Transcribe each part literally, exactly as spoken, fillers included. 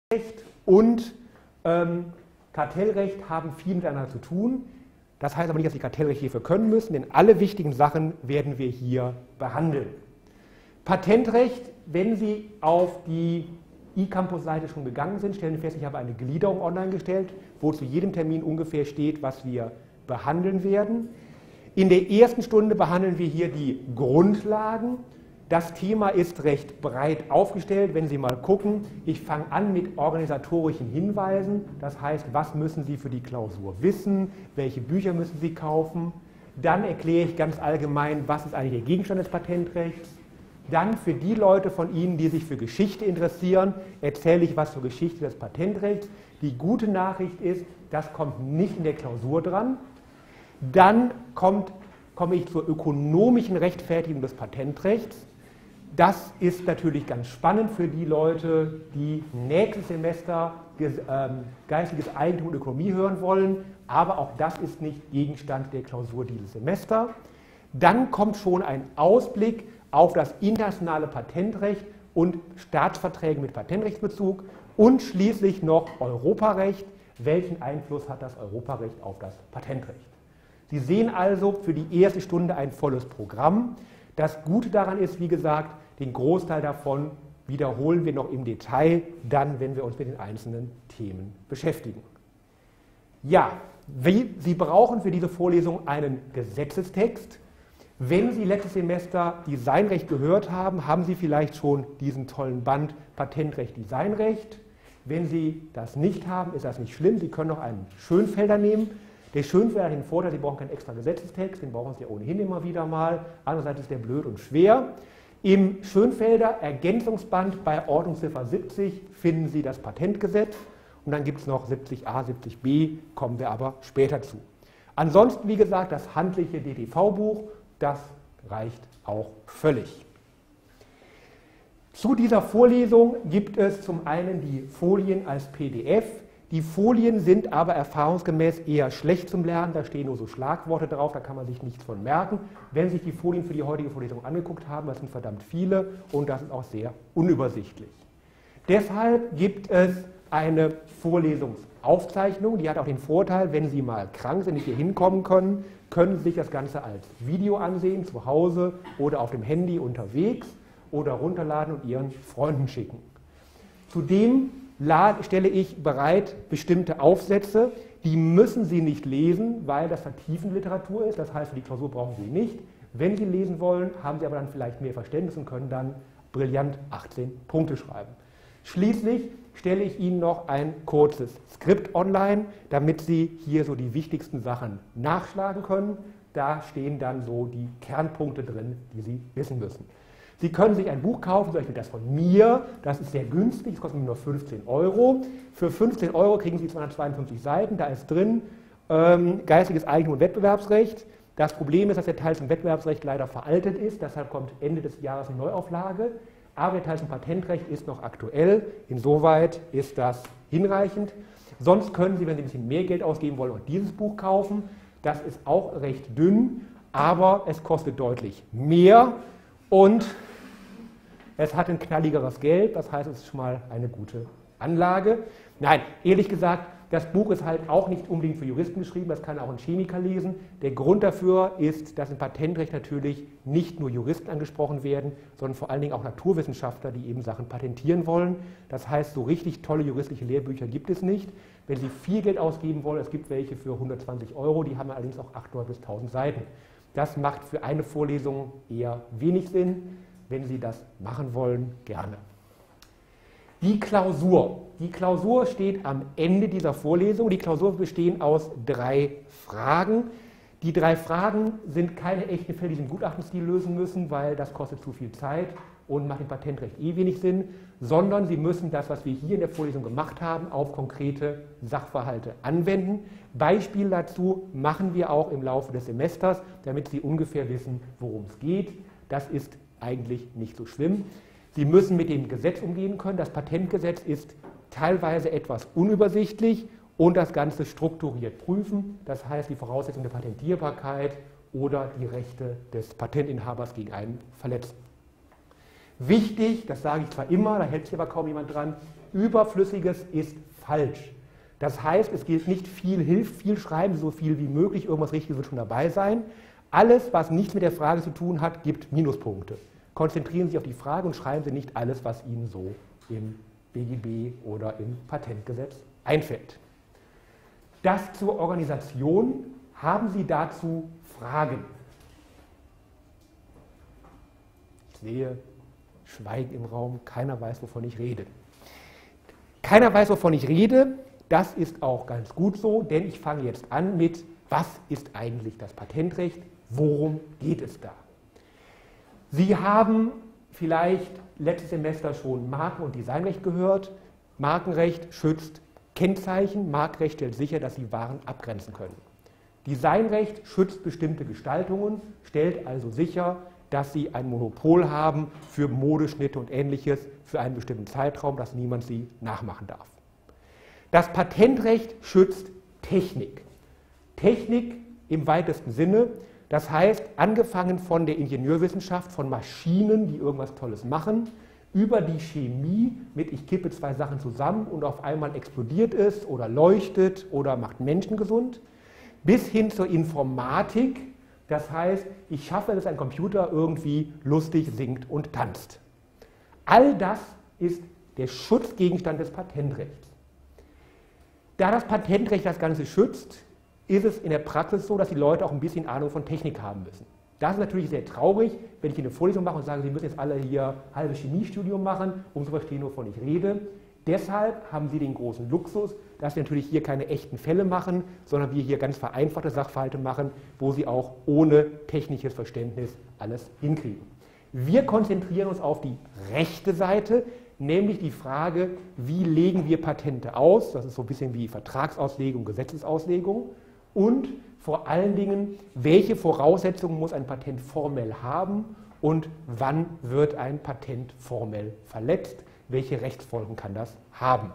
Recht und ähm, Kartellrecht haben viel miteinander zu tun. Das heißt aber nicht, dass Sie Kartellrecht hierfür können müssen, denn alle wichtigen Sachen werden wir hier behandeln. Patentrecht, wenn Sie auf die eCampus-Seite schon gegangen sind, stellen Sie fest, ich habe eine Gliederung online gestellt, wo zu jedem Termin ungefähr steht, was wir behandeln werden. In der ersten Stunde behandeln wir hier die Grundlagen. Das Thema ist recht breit aufgestellt. Wenn Sie mal gucken, ich fange an mit organisatorischen Hinweisen. Das heißt, was müssen Sie für die Klausur wissen? Welche Bücher müssen Sie kaufen? Dann erkläre ich ganz allgemein, was ist eigentlich der Gegenstand des Patentrechts. Dann für die Leute von Ihnen, die sich für Geschichte interessieren, erzähle ich was zur Geschichte des Patentrechts. Die gute Nachricht ist, das kommt nicht in der Klausur dran. Dann kommt, komme ich zur ökonomischen Rechtfertigung des Patentrechts. Das ist natürlich ganz spannend für die Leute, die nächstes Semester geistiges Eigentum und Ökonomie hören wollen, aber auch das ist nicht Gegenstand der Klausur dieses Semester. Dann kommt schon ein Ausblick auf das internationale Patentrecht und Staatsverträge mit Patentrechtsbezug und schließlich noch Europarecht. Welchen Einfluss hat das Europarecht auf das Patentrecht? Sie sehen also für die erste Stunde ein volles Programm. Das Gute daran ist, wie gesagt, den Großteil davon wiederholen wir noch im Detail, dann, wenn wir uns mit den einzelnen Themen beschäftigen. Ja, wie, Sie brauchen für diese Vorlesung einen Gesetzestext. Wenn Sie letztes Semester Designrecht gehört haben, haben Sie vielleicht schon diesen tollen Band Patentrecht, Designrecht. Wenn Sie das nicht haben, ist das nicht schlimm. Sie können noch einen Schönfelder nehmen. Der Schönfelder hat den Vorteil, Sie brauchen keinen extra Gesetzestext, den brauchen Sie ja ohnehin immer wieder mal. Andererseits ist der blöd und schwer. Im Schönfelder Ergänzungsband bei Ordnungsziffer siebzig finden Sie das Patentgesetz und dann gibt es noch siebzig a, siebzig b, kommen wir aber später zu. Ansonsten, wie gesagt, das handliche D T V-Buch, das reicht auch völlig. Zu dieser Vorlesung gibt es zum einen die Folien als P D F. Die Folien sind aber erfahrungsgemäß eher schlecht zum Lernen, da stehen nur so Schlagworte drauf, da kann man sich nichts von merken. Wenn Sie sich die Folien für die heutige Vorlesung angeguckt haben, das sind verdammt viele und das ist auch sehr unübersichtlich. Deshalb gibt es eine Vorlesungsaufzeichnung, die hat auch den Vorteil, wenn Sie mal krank sind, nicht hier hinkommen können, können Sie sich das Ganze als Video ansehen, zu Hause oder auf dem Handy unterwegs oder runterladen und Ihren Freunden schicken. Zudem stelle ich bereit bestimmte Aufsätze, die müssen Sie nicht lesen, weil das vertiefende Literatur ist, das heißt, für die Klausur brauchen Sie nicht. Wenn Sie lesen wollen, haben Sie aber dann vielleicht mehr Verständnis und können dann brillant achtzehn Punkte schreiben. Schließlich stelle ich Ihnen noch ein kurzes Skript online, damit Sie hier so die wichtigsten Sachen nachschlagen können. Da stehen dann so die Kernpunkte drin, die Sie wissen müssen. Sie können sich ein Buch kaufen, zum Beispiel das von mir, das ist sehr günstig, das kostet nur fünfzehn Euro. Für fünfzehn Euro kriegen Sie zweihundertzweiundfünfzig Seiten, da ist drin ähm, geistiges Eigentum und Wettbewerbsrecht. Das Problem ist, dass der Teil zum Wettbewerbsrecht leider veraltet ist, deshalb kommt Ende des Jahres eine Neuauflage. Aber der Teil zum Patentrecht ist noch aktuell, insoweit ist das hinreichend. Sonst können Sie, wenn Sie ein bisschen mehr Geld ausgeben wollen, auch dieses Buch kaufen. Das ist auch recht dünn, aber es kostet deutlich mehr und es hat ein knalligeres Gelb, das heißt, es ist schon mal eine gute Anlage. Nein, ehrlich gesagt, das Buch ist halt auch nicht unbedingt für Juristen geschrieben, das kann auch ein Chemiker lesen. Der Grund dafür ist, dass im Patentrecht natürlich nicht nur Juristen angesprochen werden, sondern vor allen Dingen auch Naturwissenschaftler, die eben Sachen patentieren wollen. Das heißt, so richtig tolle juristische Lehrbücher gibt es nicht. Wenn Sie viel Geld ausgeben wollen, es gibt welche für hundertzwanzig Euro, die haben allerdings auch achthundert bis tausend Seiten. Das macht für eine Vorlesung eher wenig Sinn. Wenn Sie das machen wollen, gerne. Die Klausur. Die Klausur steht am Ende dieser Vorlesung. Die Klausur besteht aus drei Fragen. Die drei Fragen sind keine echten Fälle, die Sie im Gutachtenstil lösen müssen, weil das kostet zu viel Zeit und macht im Patentrecht eh wenig Sinn, sondern Sie müssen das, was wir hier in der Vorlesung gemacht haben, auf konkrete Sachverhalte anwenden. Beispiele dazu machen wir auch im Laufe des Semesters, damit Sie ungefähr wissen, worum es geht. Das ist eigentlich nicht so schlimm. Sie müssen mit dem Gesetz umgehen können. Das Patentgesetz ist teilweise etwas unübersichtlich und das Ganze strukturiert prüfen. Das heißt, die Voraussetzung der Patentierbarkeit oder die Rechte des Patentinhabers gegen einen verletzen. Wichtig, das sage ich zwar immer, da hält sich aber kaum jemand dran, Überflüssiges ist falsch. Das heißt, es gilt nicht viel hilft, viel schreiben, so viel wie möglich, irgendwas Richtiges wird schon dabei sein. Alles, was nichts mit der Frage zu tun hat, gibt Minuspunkte. Konzentrieren Sie sich auf die Frage und schreiben Sie nicht alles, was Ihnen so im B G B oder im Patentgesetz einfällt. Das zur Organisation. Haben Sie dazu Fragen? Ich sehe Schweigen im Raum, keiner weiß, wovon ich rede. Keiner weiß, wovon ich rede, das ist auch ganz gut so, denn ich fange jetzt an mit, was ist eigentlich das Patentrecht, worum geht es da? Sie haben vielleicht letztes Semester schon Marken- und Designrecht gehört. Markenrecht schützt Kennzeichen, Markenrecht stellt sicher, dass Sie Waren abgrenzen können. Designrecht schützt bestimmte Gestaltungen, stellt also sicher, dass Sie ein Monopol haben für Modeschnitte und Ähnliches für einen bestimmten Zeitraum, dass niemand sie nachmachen darf. Das Patentrecht schützt Technik. Technik im weitesten Sinne, das heißt, angefangen von der Ingenieurwissenschaft, von Maschinen, die irgendwas Tolles machen, über die Chemie mit ich kippe zwei Sachen zusammen und auf einmal explodiert es oder leuchtet oder macht Menschen gesund, bis hin zur Informatik, das heißt, ich schaffe, dass ein Computer irgendwie lustig singt und tanzt. All das ist der Schutzgegenstand des Patentrechts. Da das Patentrecht das Ganze schützt, ist es in der Praxis so, dass die Leute auch ein bisschen Ahnung von Technik haben müssen. Das ist natürlich sehr traurig, wenn ich eine Vorlesung mache und sage, Sie müssen jetzt alle hier halbes Chemiestudium machen, um zu verstehen, wovon ich rede. Deshalb haben Sie den großen Luxus, dass wir natürlich hier keine echten Fälle machen, sondern wir hier ganz vereinfachte Sachverhalte machen, wo Sie auch ohne technisches Verständnis alles hinkriegen. Wir konzentrieren uns auf die rechte Seite, nämlich die Frage, wie legen wir Patente aus? Das ist so ein bisschen wie Vertragsauslegung, Gesetzesauslegung. Und vor allen Dingen, welche Voraussetzungen muss ein Patent formell haben und wann wird ein Patent formell verletzt? Welche Rechtsfolgen kann das haben?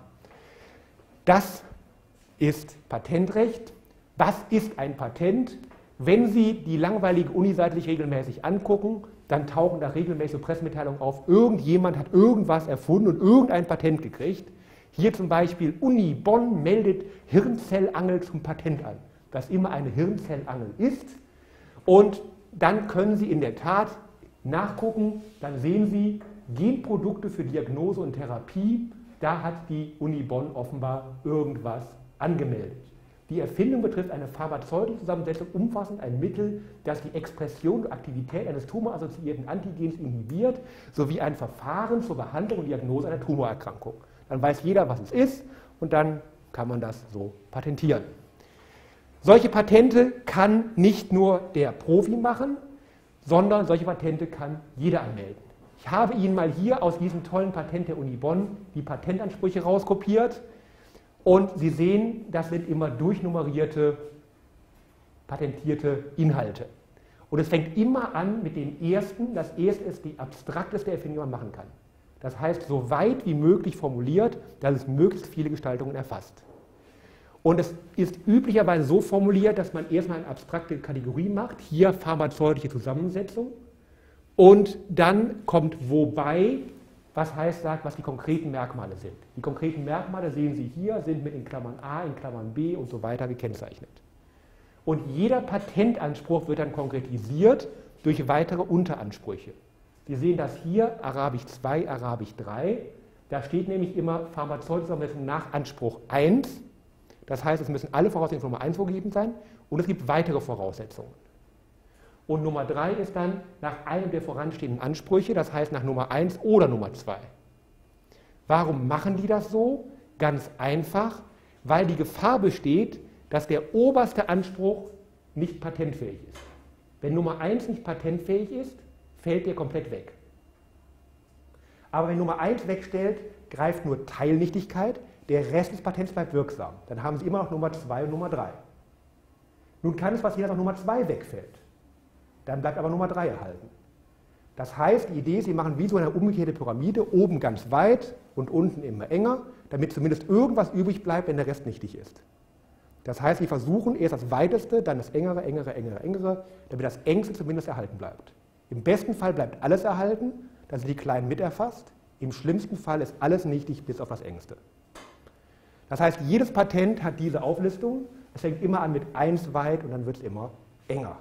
Das ist Patentrecht. Was ist ein Patent? Wenn Sie die langweilige Uni-Seite sich regelmäßig angucken, dann tauchen da regelmäßig so Pressemitteilungen auf, irgendjemand hat irgendwas erfunden und irgendein Patent gekriegt. Hier zum Beispiel Uni Bonn meldet Hirnzellangel zum Patent an, was immer eine Hirnzellangel ist. Und dann können Sie in der Tat nachgucken, dann sehen Sie Genprodukte für Diagnose und Therapie, da hat die Uni Bonn offenbar irgendwas angemeldet. Die Erfindung betrifft eine pharmazeutische Zusammensetzung, umfassend ein Mittel, das die Expression und Aktivität eines tumorassoziierten Antigens inhibiert, sowie ein Verfahren zur Behandlung und Diagnose einer Tumorerkrankung. Dann weiß jeder, was es ist, und dann kann man das so patentieren. Solche Patente kann nicht nur der Profi machen, sondern solche Patente kann jeder anmelden. Ich habe Ihnen mal hier aus diesem tollen Patent der Uni Bonn die Patentansprüche rauskopiert. Und Sie sehen, das sind immer durchnummerierte, patentierte Inhalte. Und es fängt immer an mit dem ersten. Das erste ist die abstrakteste Erfindung, die man machen kann. Das heißt, so weit wie möglich formuliert, dass es möglichst viele Gestaltungen erfasst. Und es ist üblicherweise so formuliert, dass man erstmal eine abstrakte Kategorie macht, hier pharmazeutische Zusammensetzung. Und dann kommt wobei, was heißt, sagt, was die konkreten Merkmale sind. Die konkreten Merkmale, sehen Sie hier, sind mit in Klammern A, in Klammern B und so weiter gekennzeichnet. Und jeder Patentanspruch wird dann konkretisiert durch weitere Unteransprüche. Sie sehen das hier, Arabisch zwei, Arabisch drei. Da steht nämlich immer pharmazeutische Zusammensetzung nach Anspruch eins. Das heißt, es müssen alle Voraussetzungen Nummer eins vorgegeben sein und es gibt weitere Voraussetzungen. Und Nummer drei ist dann nach einem der voranstehenden Ansprüche, das heißt nach Nummer eins oder Nummer zwei. Warum machen die das so? Ganz einfach, weil die Gefahr besteht, dass der oberste Anspruch nicht patentfähig ist. Wenn Nummer eins nicht patentfähig ist, fällt der komplett weg. Aber wenn Nummer eins wegstellt, greift nur Teilnichtigkeit, der Rest des Patents bleibt wirksam. Dann haben Sie immer noch Nummer zwei und Nummer drei. Nun kann es passieren, dass auch Nummer zwei wegfällt. Dann bleibt aber Nummer drei erhalten. Das heißt, die Idee ist, Sie machen wie so eine umgekehrte Pyramide, oben ganz weit und unten immer enger, damit zumindest irgendwas übrig bleibt, wenn der Rest nichtig ist. Das heißt, Sie versuchen erst das Weiteste, dann das Engere, Engere, Engere, Engere, damit das Engste zumindest erhalten bleibt. Im besten Fall bleibt alles erhalten, dann sind die Kleinen mit erfasst. Im schlimmsten Fall ist alles nichtig bis auf das Engste. Das heißt, jedes Patent hat diese Auflistung. Es fängt immer an mit eins weit und dann wird es immer enger.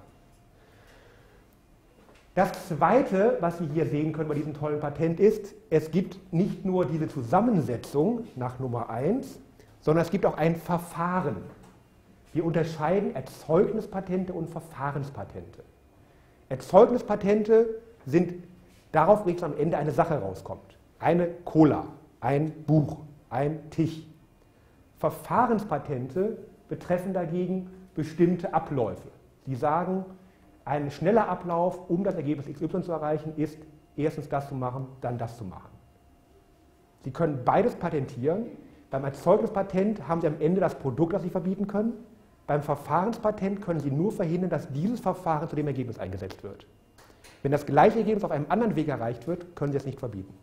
Das Zweite, was Sie hier sehen können bei diesem tollen Patent ist, es gibt nicht nur diese Zusammensetzung nach Nummer eins, sondern es gibt auch ein Verfahren. Wir unterscheiden Erzeugnispatente und Verfahrenspatente. Erzeugnispatente sind darauf, dass am Ende eine Sache rauskommt. Eine Cola, ein Buch, ein Tisch. Verfahrenspatente betreffen dagegen bestimmte Abläufe. Sie sagen, ein schneller Ablauf, um das Ergebnis X Y zu erreichen, ist erstens das zu machen, dann das zu machen. Sie können beides patentieren. Beim Erzeugnispatent haben Sie am Ende das Produkt, das Sie verbieten können. Beim Verfahrenspatent können Sie nur verhindern, dass dieses Verfahren zu dem Ergebnis eingesetzt wird. Wenn das gleiche Ergebnis auf einem anderen Weg erreicht wird, können Sie es nicht verbieten.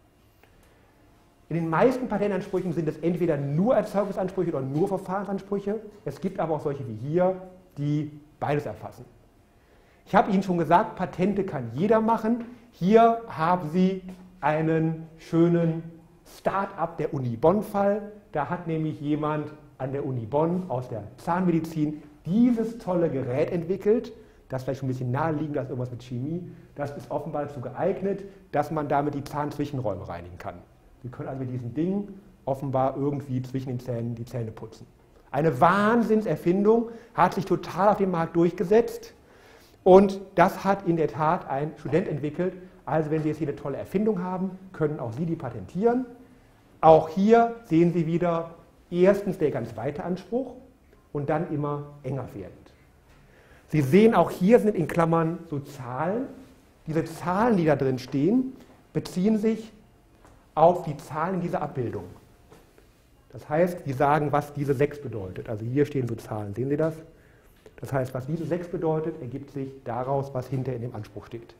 In den meisten Patentansprüchen sind es entweder nur Erzeugnisansprüche oder nur Verfahrensansprüche. Es gibt aber auch solche wie hier, die beides erfassen. Ich habe Ihnen schon gesagt, Patente kann jeder machen. Hier haben Sie einen schönen Start-up der Uni Bonn-Fall. Da hat nämlich jemand an der Uni Bonn aus der Zahnmedizin dieses tolle Gerät entwickelt. Das ist vielleicht schon ein bisschen naheliegend, das ist irgendwas mit Chemie. Das ist offenbar dazu geeignet, dass man damit die Zahnzwischenräume reinigen kann. Sie können also mit diesem Ding offenbar irgendwie zwischen den Zähnen die Zähne putzen. Eine Wahnsinnserfindung, hat sich total auf dem Markt durchgesetzt und das hat in der Tat ein Student entwickelt. Also wenn Sie jetzt hier eine tolle Erfindung haben, können auch Sie die patentieren. Auch hier sehen Sie wieder erstens der ganz weite Anspruch und dann immer enger werdend. Sie sehen auch hier sind in Klammern so Zahlen. Diese Zahlen, die da drin stehen, beziehen sich auf die Zahlen in dieser Abbildung. Das heißt, die sagen, was diese sechs bedeutet. Also hier stehen so Zahlen, sehen Sie das? Das heißt, was diese sechs bedeutet, ergibt sich daraus, was hinter in dem Anspruch steht.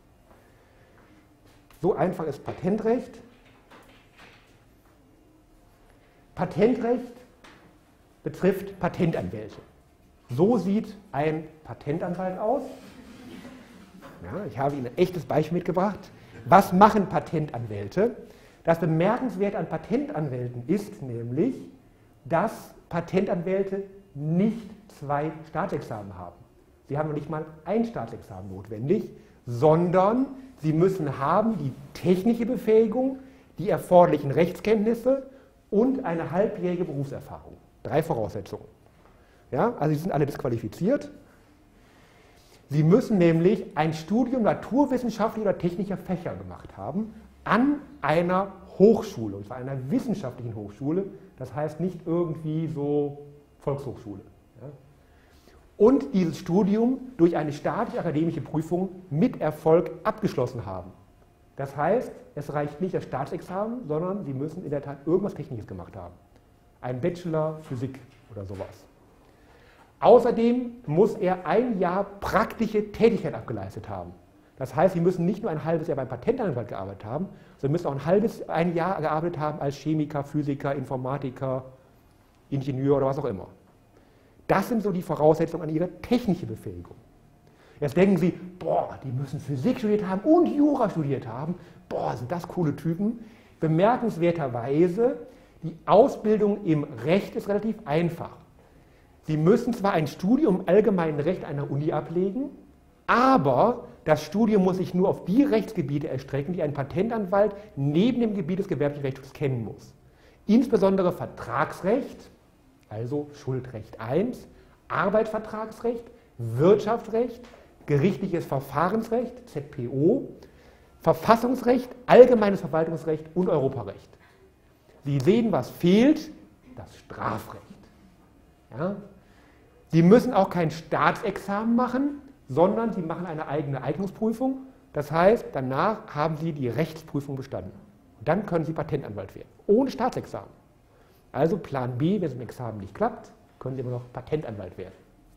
So einfach ist Patentrecht. Patentrecht betrifft Patentanwälte. So sieht ein Patentanwalt aus. Ja, ich habe Ihnen ein echtes Beispiel mitgebracht. Was machen Patentanwälte? Das Bemerkenswerte an Patentanwälten ist nämlich, dass Patentanwälte nicht zwei Staatsexamen haben. Sie haben noch nicht mal ein Staatsexamen notwendig, sondern sie müssen haben die technische Befähigung, die erforderlichen Rechtskenntnisse und eine halbjährige Berufserfahrung. Drei Voraussetzungen. Ja, also sie sind alle disqualifiziert. Sie müssen nämlich ein Studium naturwissenschaftlicher oder technischer Fächer gemacht haben an einer Hochschule, und zwar einer wissenschaftlichen Hochschule, das heißt nicht irgendwie so Volkshochschule. Ja. Und dieses Studium durch eine staatliche akademische Prüfung mit Erfolg abgeschlossen haben. Das heißt, es reicht nicht das Staatsexamen, sondern Sie müssen in der Tat irgendwas Technisches gemacht haben. Ein Bachelor Physik oder sowas. Außerdem muss er ein Jahr praktische Tätigkeit abgeleistet haben. Das heißt, Sie müssen nicht nur ein halbes Jahr beim Patentanwalt gearbeitet haben, sondern müssen auch ein halbes ein Jahr gearbeitet haben als Chemiker, Physiker, Informatiker, Ingenieur oder was auch immer. Das sind so die Voraussetzungen an Ihre technische Befähigung. Jetzt denken Sie, boah, die müssen Physik studiert haben und Jura studiert haben. Boah, sind das coole Typen. Bemerkenswerterweise, die Ausbildung im Recht ist relativ einfach. Sie müssen zwar ein Studium im allgemeinen Recht einer Uni ablegen, aber das Studium muss sich nur auf die Rechtsgebiete erstrecken, die ein Patentanwalt neben dem Gebiet des gewerblichen Rechts kennen muss. Insbesondere Vertragsrecht, also Schuldrecht eins, Arbeitsvertragsrecht, Wirtschaftsrecht, gerichtliches Verfahrensrecht, Z P O, Verfassungsrecht, allgemeines Verwaltungsrecht und Europarecht. Sie sehen, was fehlt, das Strafrecht. Ja? Sie müssen auch kein Staatsexamen machen, sondern Sie machen eine eigene Eignungsprüfung. Das heißt, danach haben Sie die Rechtsprüfung bestanden. Und dann können Sie Patentanwalt werden, ohne Staatsexamen. Also Plan B, wenn es im Examen nicht klappt, können Sie immer noch Patentanwalt werden.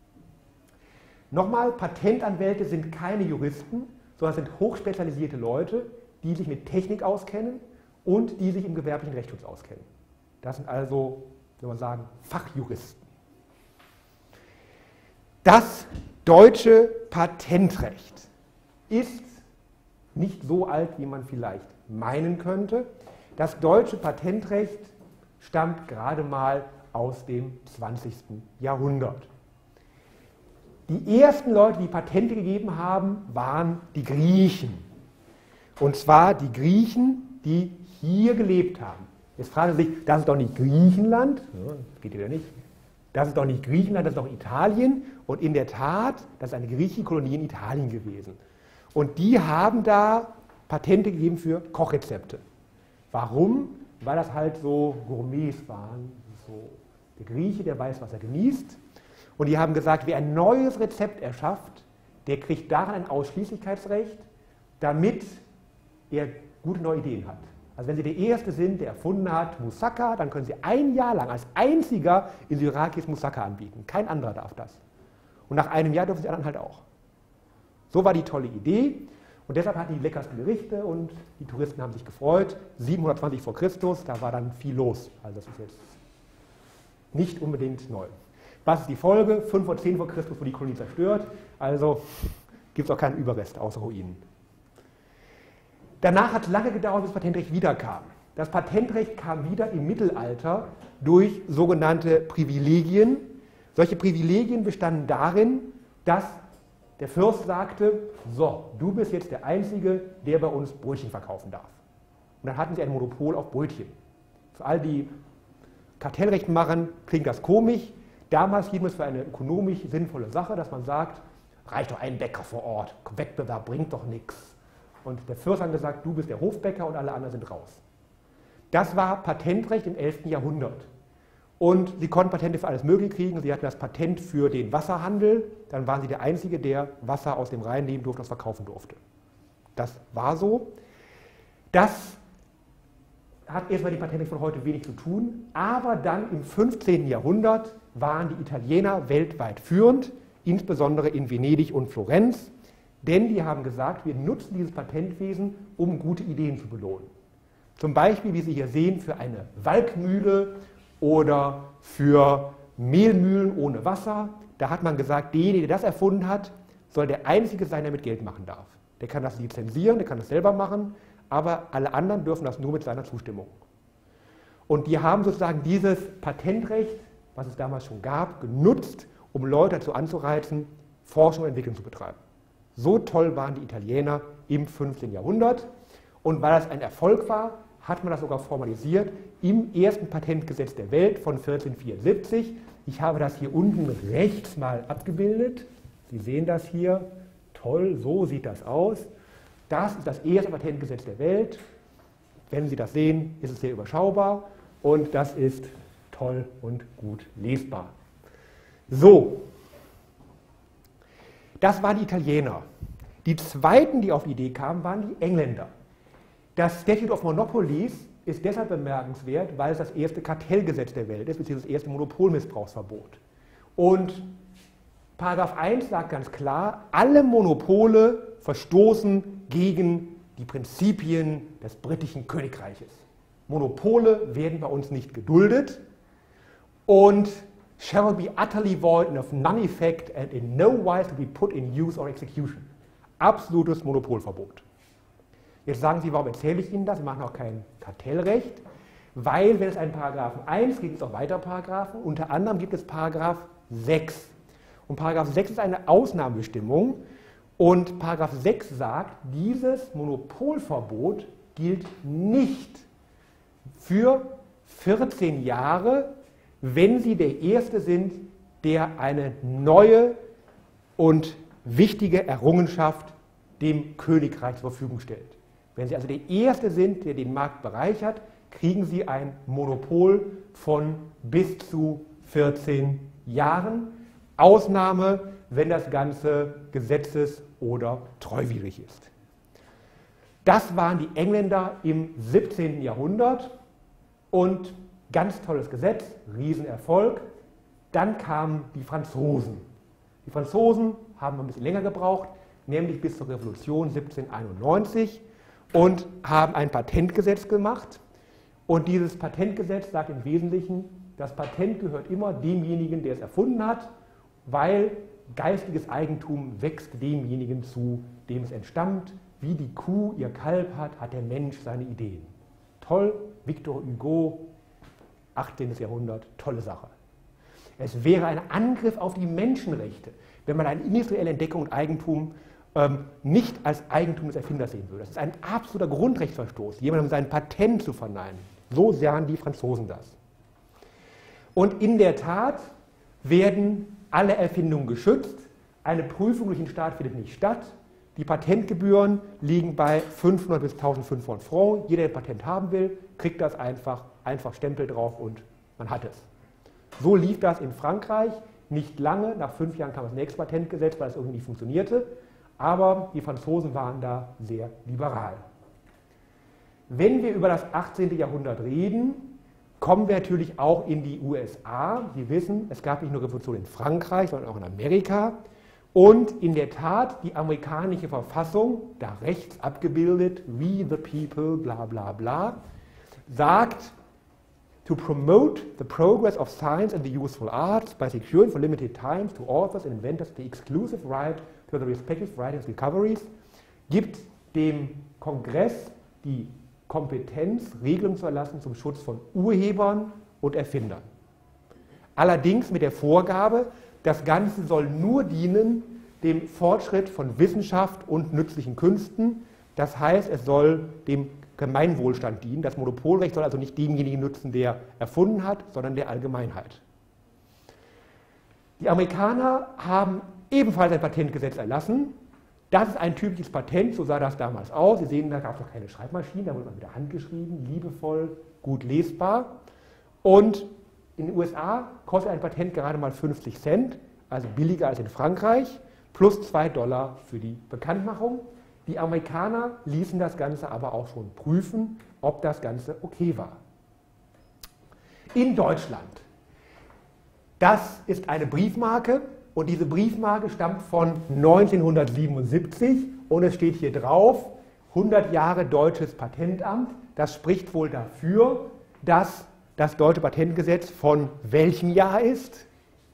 Nochmal, Patentanwälte sind keine Juristen, sondern sind hochspezialisierte Leute, die sich mit Technik auskennen und die sich im gewerblichen Rechtsschutz auskennen. Das sind also, soll man sagen, Fachjuristen. Das deutsche Patentrecht ist nicht so alt, wie man vielleicht meinen könnte. Das deutsche Patentrecht stammt gerade mal aus dem zwanzigsten Jahrhundert. Die ersten Leute, die Patente gegeben haben, waren die Griechen. Und zwar die Griechen, die hier gelebt haben. Jetzt fragen Sie sich, das ist doch nicht Griechenland, ja, das geht wieder nicht, das ist doch nicht Griechenland, das ist doch Italien. Und in der Tat, das ist eine griechische Kolonie in Italien gewesen. Und die haben da Patente gegeben für Kochrezepte. Warum? Weil das halt so Gourmets waren. So der Grieche, der weiß, was er genießt. Und die haben gesagt, wer ein neues Rezept erschafft, der kriegt daran ein Ausschließlichkeitsrecht, damit er gute neue Ideen hat. Also wenn Sie der Erste sind, der erfunden hat Moussaka, dann können Sie ein Jahr lang als einziger in Syrakis Moussaka anbieten. Kein anderer darf das. Und nach einem Jahr dürfen Sie anderen halt auch. So war die tolle Idee. Und deshalb hatten die leckersten Gerichte und die Touristen haben sich gefreut. siebenhundertzwanzig vor Christus, da war dann viel los. Also das ist jetzt nicht unbedingt neu. Was ist die Folge? fünfhundertzehn vor Christus wurde die Kolonie zerstört. Also gibt es auch keinen Überrest außer Ruinen. Danach hat es lange gedauert, bis das Patentrecht wiederkam. Das Patentrecht kam wieder im Mittelalter durch sogenannte Privilegien. Solche Privilegien bestanden darin, dass der Fürst sagte, so, du bist jetzt der Einzige, der bei uns Brötchen verkaufen darf. Und dann hatten sie ein Monopol auf Brötchen. Für all die Kartellrecht machen, klingt das komisch. Damals hielt man es für eine ökonomisch sinnvolle Sache, dass man sagt, reicht doch ein Bäcker vor Ort, Wettbewerb bringt doch nichts. Und der Fürst hat gesagt, du bist der Hofbäcker und alle anderen sind raus. Das war Patentrecht im elften Jahrhundert. Und sie konnten Patente für alles Mögliche kriegen. Sie hatten das Patent für den Wasserhandel. Dann waren sie der Einzige, der Wasser aus dem Rhein nehmen durfte und verkaufen durfte. Das war so. Das hat erstmal mit dem Patentrecht von heute wenig zu tun. Aber dann im fünfzehnten Jahrhundert waren die Italiener weltweit führend, insbesondere in Venedig und Florenz. Denn die haben gesagt, wir nutzen dieses Patentwesen, um gute Ideen zu belohnen. Zum Beispiel, wie Sie hier sehen, für eine Walkmühle oder für Mehlmühlen ohne Wasser. Da hat man gesagt, derjenige, der das erfunden hat, soll der Einzige sein, der mit Geld machen darf. Der kann das lizenzieren, der kann das selber machen, aber alle anderen dürfen das nur mit seiner Zustimmung. Und die haben sozusagen dieses Patentrecht, was es damals schon gab, genutzt, um Leute dazu anzureizen, Forschung und Entwicklung zu betreiben. So toll waren die Italiener im fünfzehnten Jahrhundert. Und weil das ein Erfolg war, hat man das sogar formalisiert im ersten Patentgesetz der Welt von vierzehnhundertvierundsiebzig. Ich habe das hier unten rechts mal abgebildet. Sie sehen das hier. Toll, so sieht das aus. Das ist das erste Patentgesetz der Welt. Wenn Sie das sehen, ist es sehr überschaubar und das ist toll und gut lesbar. So. Das waren die Italiener. Die zweiten, die auf die Idee kamen, waren die Engländer. Das Statute of Monopolies ist deshalb bemerkenswert, weil es das erste Kartellgesetz der Welt ist, beziehungsweise das erste Monopolmissbrauchsverbot. Und Paragraph eins sagt ganz klar, alle Monopole verstoßen gegen die Prinzipien des britischen Königreiches. Monopole werden bei uns nicht geduldet und shall be utterly void and of none effect and in no wise to be put in use or execution. Absolutes Monopolverbot. Jetzt sagen Sie, warum erzähle ich Ihnen das? Sie machen auch kein Kartellrecht, weil wenn es einen Paragraphen eins gibt, gibt es auch weitere Paragraphen. Unter anderem gibt es Paragraph sechs. Und Paragraph sechs ist eine Ausnahmebestimmung. Und Paragraph sechs sagt, dieses Monopolverbot gilt nicht für vierzehn Jahre, wenn Sie der Erste sind, der eine neue und wichtige Errungenschaft dem Königreich zur Verfügung stellt. Wenn Sie also der Erste sind, der den Markt bereichert, kriegen Sie ein Monopol von bis zu vierzehn Jahren. Ausnahme, wenn das Ganze gesetzes- oder treuwidrig ist. Das waren die Engländer im siebzehnten Jahrhundert und ganz tolles Gesetz, Riesenerfolg. Dann kamen die Franzosen. Die Franzosen haben ein bisschen länger gebraucht, nämlich bis zur Revolution siebzehnhunderteinundneunzig und haben ein Patentgesetz gemacht. Und dieses Patentgesetz sagt im Wesentlichen, das Patent gehört immer demjenigen, der es erfunden hat, weil geistiges Eigentum wächst demjenigen zu, dem es entstammt. Wie die Kuh ihr Kalb hat, hat der Mensch seine Ideen. Toll, Victor Hugo, achtzehnten Jahrhundert, tolle Sache. Es wäre ein Angriff auf die Menschenrechte, wenn man eine industrielle Entdeckung und Eigentum ähm, nicht als Eigentum des Erfinders sehen würde. Das ist ein absoluter Grundrechtsverstoß, jemandem sein Patent zu verneinen. So sahen die Franzosen das. Und in der Tat werden alle Erfindungen geschützt. Eine Prüfung durch den Staat findet nicht statt. Die Patentgebühren liegen bei fünfhundert bis eintausendfünfhundert Francs. Jeder, der ein Patent haben will, kriegt das einfach, einfach Stempel drauf und man hat es. So lief das in Frankreich. Nicht lange, nach fünf Jahren kam das nächste Patentgesetz, weil es irgendwie nicht funktionierte. Aber die Franzosen waren da sehr liberal. Wenn wir über das achtzehnte Jahrhundert reden, kommen wir natürlich auch in die U S A. Sie wissen, es gab nicht nur Revolution in Frankreich, sondern auch in Amerika. Und in der Tat, die amerikanische Verfassung, da rechts abgebildet, we the people, bla bla bla, sagt, to promote the progress of science and the useful arts by securing for limited times to authors and inventors the exclusive right to the respective writings discoveries, gibt dem Kongress die Kompetenz, Regelungen zu erlassen zum Schutz von Urhebern und Erfindern. Allerdings mit der Vorgabe, das Ganze soll nur dienen dem Fortschritt von Wissenschaft und nützlichen Künsten. Das heißt, es soll dem Gemeinwohlstand dienen. Das Monopolrecht soll also nicht demjenigen nützen, der erfunden hat, sondern der Allgemeinheit. Die Amerikaner haben ebenfalls ein Patentgesetz erlassen. Das ist ein typisches Patent, so sah das damals aus. Sie sehen, da gab es noch keine Schreibmaschinen, da wurde man mit der Hand geschrieben, liebevoll, gut lesbar. Und in den U S A kostet ein Patent gerade mal fünfzig Cent, also billiger als in Frankreich, plus zwei Dollar für die Bekanntmachung. Die Amerikaner ließen das Ganze aber auch schon prüfen, ob das Ganze okay war. In Deutschland. Das ist eine Briefmarke und diese Briefmarke stammt von neunzehnhundertsiebenundsiebzig und es steht hier drauf, hundert Jahre Deutsches Patentamt. Das spricht wohl dafür, dass das Deutsche Patentgesetz von welchem Jahr ist?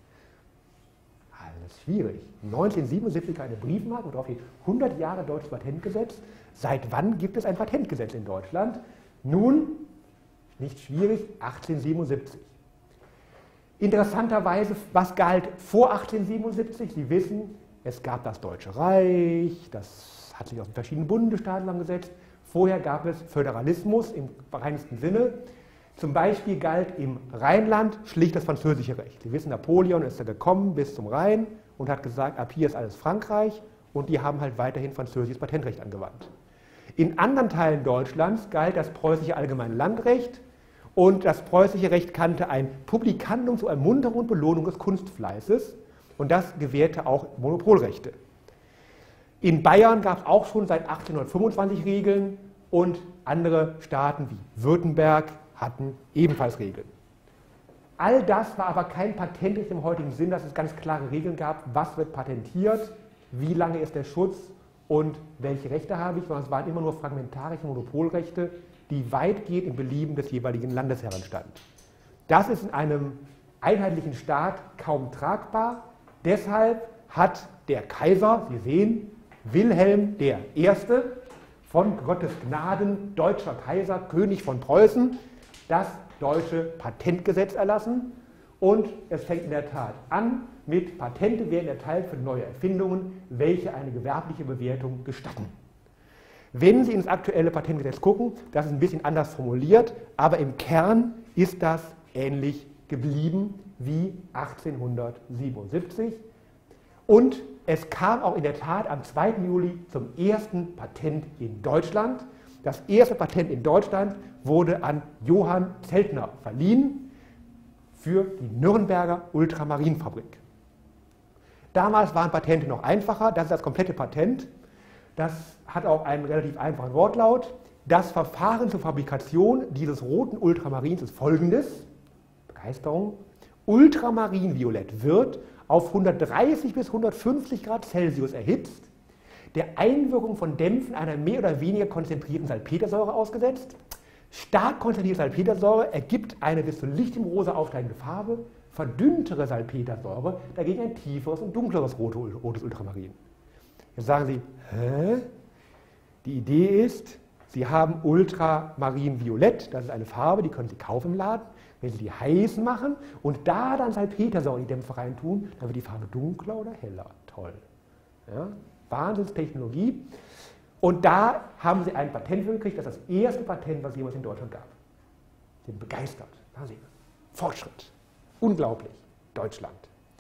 Alles schwierig. neunzehnhundertsiebenundsiebzig eine Briefmarke und drauf steht hundert Jahre Deutsches Patentgesetz. Seit wann gibt es ein Patentgesetz in Deutschland? Nun, nicht schwierig, achtzehnhundertsiebenundsiebzig. Interessanterweise, was galt vor achtzehnhundertsiebenundsiebzig? Sie wissen, es gab das Deutsche Reich, das hat sich aus den verschiedenen Bundesstaaten zusammengesetzt. Vorher gab es Föderalismus im reinsten Sinne. Zum Beispiel galt im Rheinland schlicht das französische Recht. Sie wissen, Napoleon ist da gekommen bis zum Rhein und hat gesagt, ab hier ist alles Frankreich und die haben halt weiterhin französisches Patentrecht angewandt. In anderen Teilen Deutschlands galt das preußische allgemeine Landrecht und das preußische Recht kannte ein Publikandum zur Ermunterung und Belohnung des Kunstfleißes und das gewährte auch Monopolrechte. In Bayern gab es auch schon seit achtzehnhundertfünfundzwanzig Regeln und andere Staaten wie Württemberg hatten ebenfalls Regeln. All das war aber kein Patentrecht im heutigen Sinn, dass es ganz klare Regeln gab, was wird patentiert, wie lange ist der Schutz und welche Rechte habe ich, sondern es waren immer nur fragmentarische Monopolrechte, die weitgehend im Belieben des jeweiligen Landesherren standen. Das ist in einem einheitlichen Staat kaum tragbar. Deshalb hat der Kaiser, Sie sehen, Wilhelm der Erste, von Gottes Gnaden, deutscher Kaiser, König von Preußen, das deutsche Patentgesetz erlassen und es fängt in der Tat an mit Patente werden erteilt für neue Erfindungen, welche eine gewerbliche Bewertung gestatten. Wenn Sie ins aktuelle Patentgesetz gucken, das ist ein bisschen anders formuliert, aber im Kern ist das ähnlich geblieben wie achtzehnhundertsiebenundsiebzig und es kam auch in der Tat am zweiten Juli zum ersten Patent in Deutschland. Das erste Patent in Deutschland wurde an Johann Zeltner verliehen für die Nürnberger Ultramarinfabrik. Damals waren Patente noch einfacher, das ist das komplette Patent. Das hat auch einen relativ einfachen Wortlaut. Das Verfahren zur Fabrikation dieses roten Ultramarins ist folgendes, Begeisterung, Ultramarinviolett wird auf hundertdreißig bis hundertfünfzig Grad Celsius erhitzt, der Einwirkung von Dämpfen einer mehr oder weniger konzentrierten Salpetersäure ausgesetzt. Stark konzentrierte Salpetersäure ergibt eine bis zu lichtem Rosa aufsteigende Farbe, verdünntere Salpetersäure dagegen ein tieferes und dunkleres rotes Ultramarin. Jetzt sagen Sie, hä? Die Idee ist, Sie haben Ultramarinviolett, das ist eine Farbe, die können Sie kaufen im Laden. Wenn Sie die heiß machen und da dann Salpetersäure in die Dämpfe reintun, dann wird die Farbe dunkler oder heller. Toll. Ja? Wahnsinnstechnologie. Und da haben Sie ein Patent für gekriegt, das ist das erste Patent, was es jemals in Deutschland gab. Sie sind begeistert. Da sehen wir. Fortschritt. Unglaublich. Deutschland.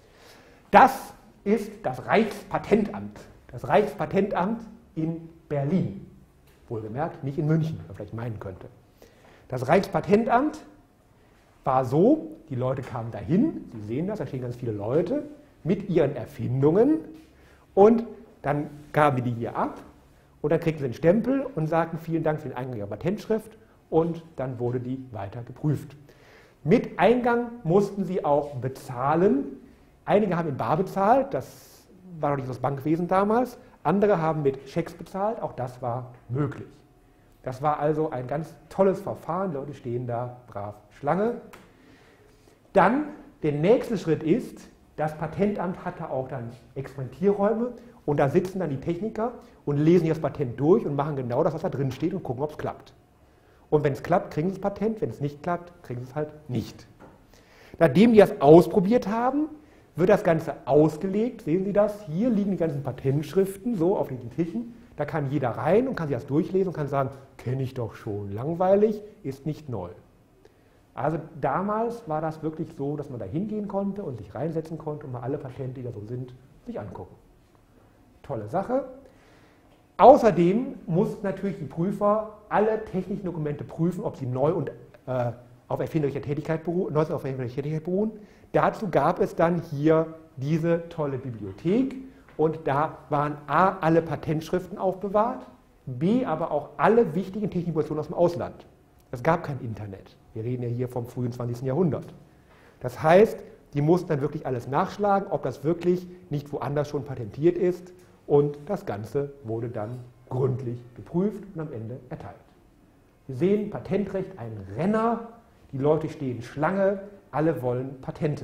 Das ist das Reichspatentamt. Das Reichspatentamt in Berlin. Wohlgemerkt, nicht in München, wie man vielleicht meinen könnte. Das Reichspatentamt war so, die Leute kamen dahin, Sie sehen das, da stehen ganz viele Leute mit ihren Erfindungen und dann gaben die die hier ab und dann kriegten sie einen Stempel und sagten, vielen Dank für den Eingang Ihrer Patentschrift und dann wurde die weiter geprüft. Mit Eingang mussten sie auch bezahlen. Einige haben in bar bezahlt, das war noch nicht das Bankwesen damals, andere haben mit Schecks bezahlt, auch das war möglich. Das war also ein ganz tolles Verfahren, Leute stehen da brav Schlange. Dann, der nächste Schritt ist, das Patentamt hatte auch dann Experimentierräume und da sitzen dann die Techniker und lesen das Patent durch und machen genau das, was da drin steht und gucken, ob es klappt. Und wenn es klappt, kriegen sie das Patent, wenn es nicht klappt, kriegen sie es halt nicht. Nachdem die das ausprobiert haben, wird das Ganze ausgelegt, sehen Sie das, hier liegen die ganzen Patentschriften so auf den Tischen, da kann jeder rein und kann sich das durchlesen und kann sagen, kenne ich doch schon, langweilig, ist nicht neu. Also damals war das wirklich so, dass man da hingehen konnte und sich reinsetzen konnte und mal alle Patente, die da so sind, sich angucken. Tolle Sache. Außerdem mussten natürlich die Prüfer alle technischen Dokumente prüfen, ob sie neu und äh, auf erfinderischer Tätigkeit beruhen, neu auf erfinderischer Tätigkeit beruhen. Dazu gab es dann hier diese tolle Bibliothek und da waren A, alle Patentschriften aufbewahrt, B, aber auch alle wichtigen technischen Informationen aus dem Ausland. Es gab kein Internet. Wir reden ja hier vom frühen zwanzigsten Jahrhundert. Das heißt, die mussten dann wirklich alles nachschlagen, ob das wirklich nicht woanders schon patentiert ist und das Ganze wurde dann gründlich geprüft und am Ende erteilt. Sie sehen, Patentrecht, ein Renner, die Leute stehen Schlange, alle wollen Patente.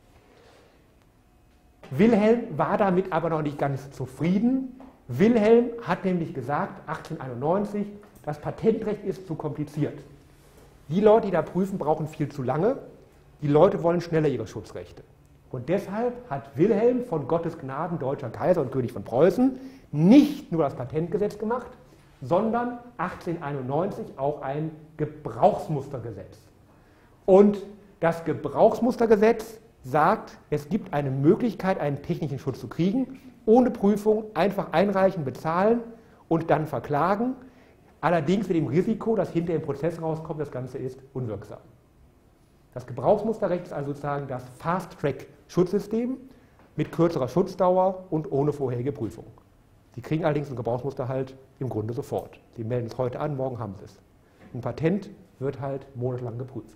Wilhelm war damit aber noch nicht ganz zufrieden. Wilhelm hat nämlich gesagt, achtzehnhunderteinundneunzig, das Patentrecht ist zu kompliziert. Die Leute, die da prüfen, brauchen viel zu lange. Die Leute wollen schneller ihre Schutzrechte. Und deshalb hat Wilhelm von Gottes Gnaden, deutscher Kaiser und König von Preußen, nicht nur das Patentgesetz gemacht, sondern achtzehnhunderteinundneunzig auch ein Gebrauchsmustergesetz. Und das Gebrauchsmustergesetz sagt, es gibt eine Möglichkeit, einen technischen Schutz zu kriegen, ohne Prüfung, einfach einreichen, bezahlen und dann verklagen, allerdings mit dem Risiko, dass hinter dem Prozess rauskommt, das Ganze ist unwirksam. Das Gebrauchsmusterrecht ist also sozusagen das Fast-Track-Schutzsystem mit kürzerer Schutzdauer und ohne vorherige Prüfung. Sie kriegen allerdings ein Gebrauchsmuster halt im Grunde sofort. Sie melden es heute an, morgen haben Sie es. Ein Patent wird halt monatelang geprüft.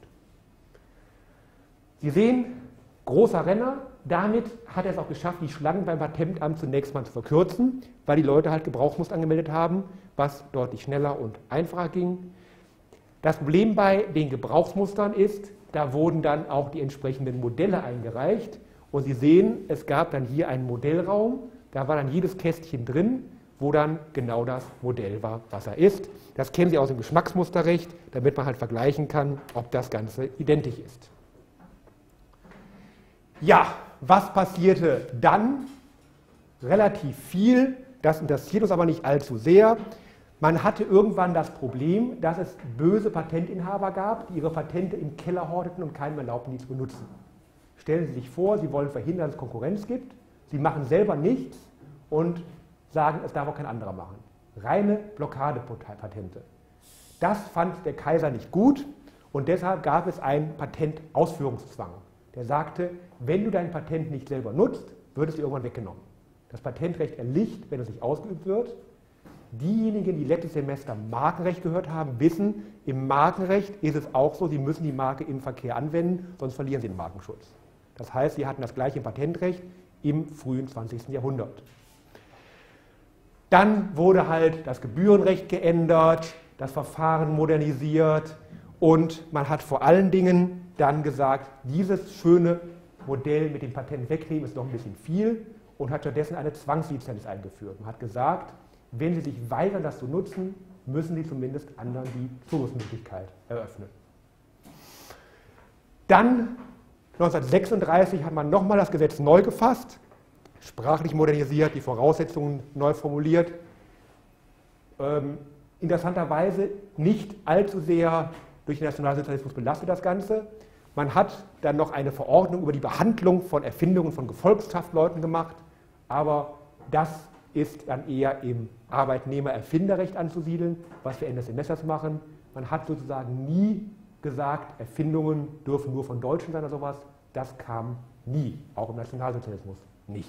Sie sehen, großer Renner, damit hat er es auch geschafft, die Schlangen beim Patentamt zunächst mal zu verkürzen, weil die Leute halt Gebrauchsmuster angemeldet haben, was deutlich schneller und einfacher ging. Das Problem bei den Gebrauchsmustern ist, da wurden dann auch die entsprechenden Modelle eingereicht und Sie sehen, es gab dann hier einen Modellraum, da war dann jedes Kästchen drin, wo dann genau das Modell war, was er ist. Das kennen Sie aus dem Geschmacksmusterrecht, damit man halt vergleichen kann, ob das Ganze identisch ist. Ja, was passierte dann? Relativ viel, das interessiert uns aber nicht allzu sehr. Man hatte irgendwann das Problem, dass es böse Patentinhaber gab, die ihre Patente im Keller horteten und keinem erlaubten, die zu benutzen. Stellen Sie sich vor, Sie wollen verhindern, dass es Konkurrenz gibt, Sie machen selber nichts und sagen, es darf auch kein anderer machen. Reine Blockadepatente. Das fand der Kaiser nicht gut und deshalb gab es einen Patentausführungszwang. Der sagte, wenn du dein Patent nicht selber nutzt, wird es dir irgendwann weggenommen. Das Patentrecht erlischt, wenn es nicht ausgeübt wird. Diejenigen, die letztes Semester Markenrecht gehört haben, wissen, im Markenrecht ist es auch so, Sie müssen die Marke im Verkehr anwenden, sonst verlieren Sie den Markenschutz. Das heißt, Sie hatten das gleiche im Patentrecht im frühen zwanzigsten Jahrhundert. Dann wurde halt das Gebührenrecht geändert, das Verfahren modernisiert und man hat vor allen Dingen dann gesagt, dieses schöne Modell mit dem Patent wegnehmen ist noch ein bisschen viel und hat stattdessen eine Zwangslizenz eingeführt. Man hat gesagt, Wenn Sie sich weigern, das zu nutzen, müssen Sie zumindest anderen die Zugriffsmöglichkeit eröffnen. Dann neunzehnhundertsechsunddreißig hat man nochmal das Gesetz neu gefasst, sprachlich modernisiert, die Voraussetzungen neu formuliert. Ähm, interessanterweise nicht allzu sehr durch den Nationalsozialismus belastet das Ganze. Man hat dann noch eine Verordnung über die Behandlung von Erfindungen von Gefolgschaftleuten gemacht, aber das ist dann eher im Arbeitnehmer-Erfinderrecht anzusiedeln, was wir Ende des Semesters machen. Man hat sozusagen nie gesagt, Erfindungen dürfen nur von Deutschen sein oder sowas. Das kam nie, auch im Nationalsozialismus nicht.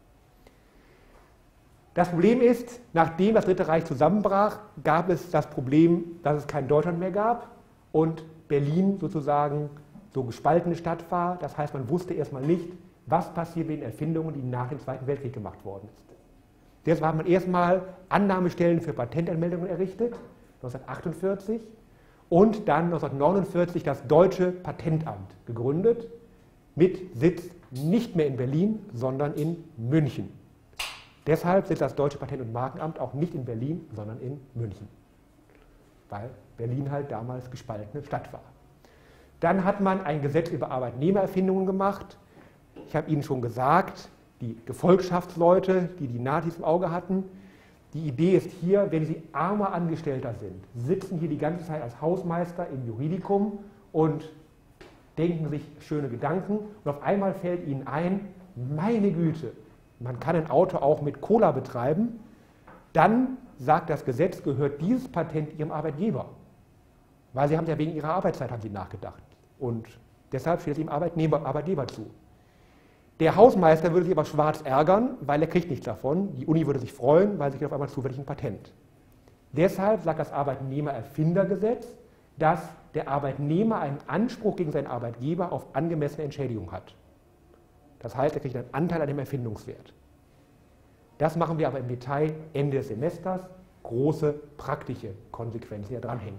Das Problem ist, nachdem das Dritte Reich zusammenbrach, gab es das Problem, dass es kein Deutschland mehr gab und Berlin sozusagen so gespaltene Stadt war. Das heißt, man wusste erstmal nicht, was passiert mit den Erfindungen, die nach dem Zweiten Weltkrieg gemacht worden ist. Deshalb hat man erstmal Annahmestellen für Patentanmeldungen errichtet, neunzehnhundertachtundvierzig, und dann neunzehnhundertneunundvierzig das Deutsche Patentamt gegründet, mit Sitz nicht mehr in Berlin, sondern in München. Deshalb sitzt das Deutsche Patent- und Markenamt auch nicht in Berlin, sondern in München, weil Berlin halt damals gespaltene Stadt war. Dann hat man ein Gesetz über Arbeitnehmererfindungen gemacht. Ich habe Ihnen schon gesagt, die Gefolgschaftsleute, die die Nazis im Auge hatten. Die Idee ist hier, wenn Sie armer Angestellter sind, sitzen hier die ganze Zeit als Hausmeister im Juridikum und denken sich schöne Gedanken und auf einmal fällt Ihnen ein, meine Güte, man kann ein Auto auch mit Cola betreiben, dann sagt das Gesetz, gehört dieses Patent Ihrem Arbeitgeber. Weil Sie haben ja wegen Ihrer Arbeitszeit haben Sie nachgedacht und deshalb steht es Ihrem Arbeitnehmer, Arbeitgeber zu. Der Hausmeister würde sich aber schwarz ärgern, weil er kriegt nichts davon. Die Uni würde sich freuen, weil sich auf einmal zufällig ein Patent. Deshalb sagt das Arbeitnehmererfindergesetz, dass der Arbeitnehmer einen Anspruch gegen seinen Arbeitgeber auf angemessene Entschädigung hat. Das heißt, er kriegt einen Anteil an dem Erfindungswert. Das machen wir aber im Detail Ende des Semesters. Große praktische Konsequenzen, die da dranhängen.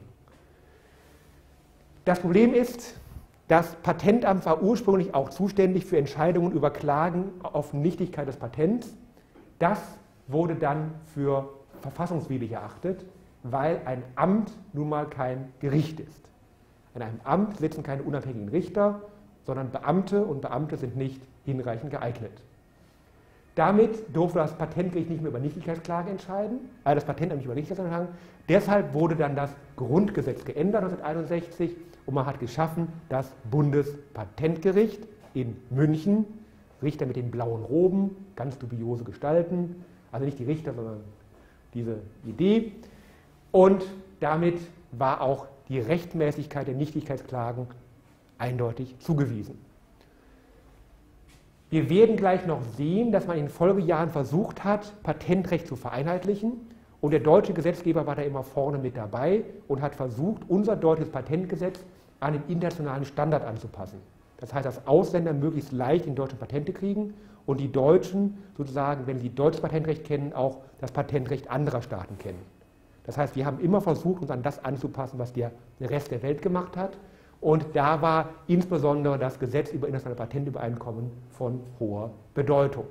Das Problem ist, das Patentamt war ursprünglich auch zuständig für Entscheidungen über Klagen auf Nichtigkeit des Patents. Das wurde dann für verfassungswidrig erachtet, weil ein Amt nun mal kein Gericht ist. In einem Amt sitzen keine unabhängigen Richter, sondern Beamte, und Beamte sind nicht hinreichend geeignet. Damit durfte das Patentgericht nicht mehr über Nichtigkeitsklagen entscheiden, also das Patentamt nicht über Nichtigkeitsklagen. Deshalb wurde dann das Grundgesetz geändert neunzehnhunderteinundsechzig und man hat geschaffen das Bundespatentgericht in München. Richter mit den blauen Roben, ganz dubiose Gestalten, also nicht die Richter, sondern diese Idee. Und damit war auch die Rechtmäßigkeit der Nichtigkeitsklagen eindeutig zugewiesen. Wir werden gleich noch sehen, dass man in den Folgejahren versucht hat, Patentrecht zu vereinheitlichen. Und der deutsche Gesetzgeber war da immer vorne mit dabei und hat versucht, unser deutsches Patentgesetz an den internationalen Standard anzupassen. Das heißt, dass Ausländer möglichst leicht in deutsche Patente kriegen und die Deutschen sozusagen, wenn sie deutsches Patentrecht kennen, auch das Patentrecht anderer Staaten kennen. Das heißt, wir haben immer versucht, uns an das anzupassen, was der Rest der Welt gemacht hat. Und da war insbesondere das Gesetz über internationale Patentübereinkommen von hoher Bedeutung.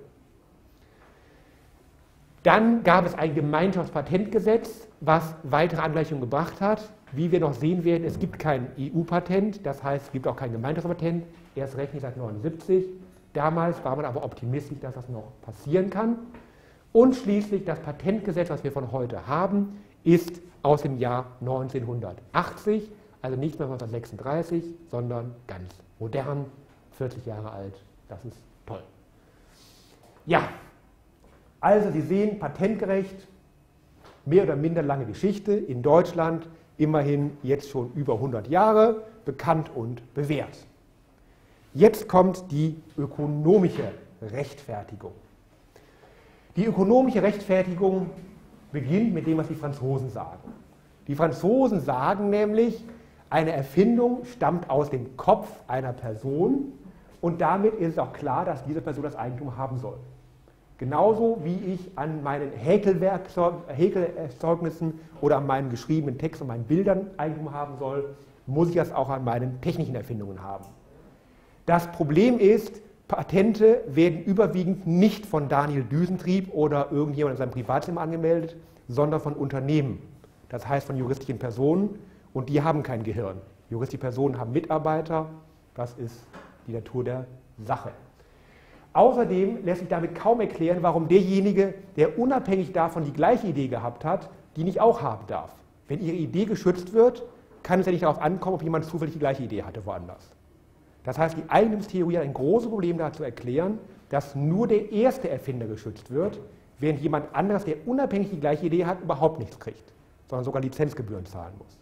Dann gab es ein Gemeinschaftspatentgesetz, was weitere Angleichungen gebracht hat. Wie wir noch sehen werden, es gibt kein E U-Patent, das heißt, es gibt auch kein Gemeinschaftspatent, erst recht nicht seit neunzehnhundertneunundsiebzig. Damals war man aber optimistisch, dass das noch passieren kann. Und schließlich das Patentgesetz, was wir von heute haben, ist aus dem Jahr neunzehnhundertachtzig, also nicht mehr neunzehnhundertsechsunddreißig, sondern ganz modern, vierzig Jahre alt. Das ist toll. Ja, also Sie sehen, Patentrecht, mehr oder minder lange Geschichte, in Deutschland immerhin jetzt schon über hundert Jahre, bekannt und bewährt. Jetzt kommt die ökonomische Rechtfertigung. Die ökonomische Rechtfertigung beginnt mit dem, was die Franzosen sagen. Die Franzosen sagen nämlich, eine Erfindung stammt aus dem Kopf einer Person und damit ist es auch klar, dass diese Person das Eigentum haben soll. Genauso wie ich an meinen Häkelerzeugnissen oder an meinen geschriebenen Texten und meinen Bildern Eigentum haben soll, muss ich das auch an meinen technischen Erfindungen haben. Das Problem ist, Patente werden überwiegend nicht von Daniel Düsentrieb oder irgendjemand in seinem Privatzimmer angemeldet, sondern von Unternehmen, das heißt von juristischen Personen, und die haben kein Gehirn. Juristische Personen haben Mitarbeiter, das ist die Natur der Sache. Außerdem lässt sich damit kaum erklären, warum derjenige, der unabhängig davon die gleiche Idee gehabt hat, die nicht auch haben darf. Wenn Ihre Idee geschützt wird, kann es ja nicht darauf ankommen, ob jemand zufällig die gleiche Idee hatte woanders. Das heißt, die Eigentumstheorie hat ein großes Problem dazu zu erklären, dass nur der erste Erfinder geschützt wird, während jemand anderes, der unabhängig die gleiche Idee hat, überhaupt nichts kriegt, sondern sogar Lizenzgebühren zahlen muss.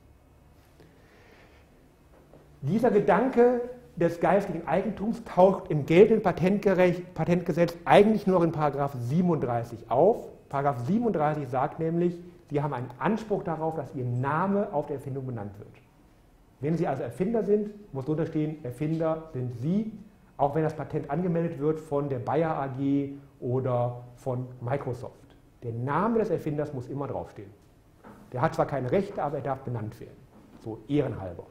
Dieser Gedanke des geistigen Eigentums taucht im geltenden Patentgesetz eigentlich nur in Paragraph siebenunddreißig auf. Paragraph siebenunddreißig sagt nämlich, Sie haben einen Anspruch darauf, dass Ihr Name auf der Erfindung benannt wird. Wenn Sie also Erfinder sind, muss drunter stehen, Erfinder sind Sie, auch wenn das Patent angemeldet wird von der Bayer A G oder von Microsoft. Der Name des Erfinders muss immer draufstehen. Der hat zwar keine Rechte, aber er darf benannt werden. So ehrenhalber.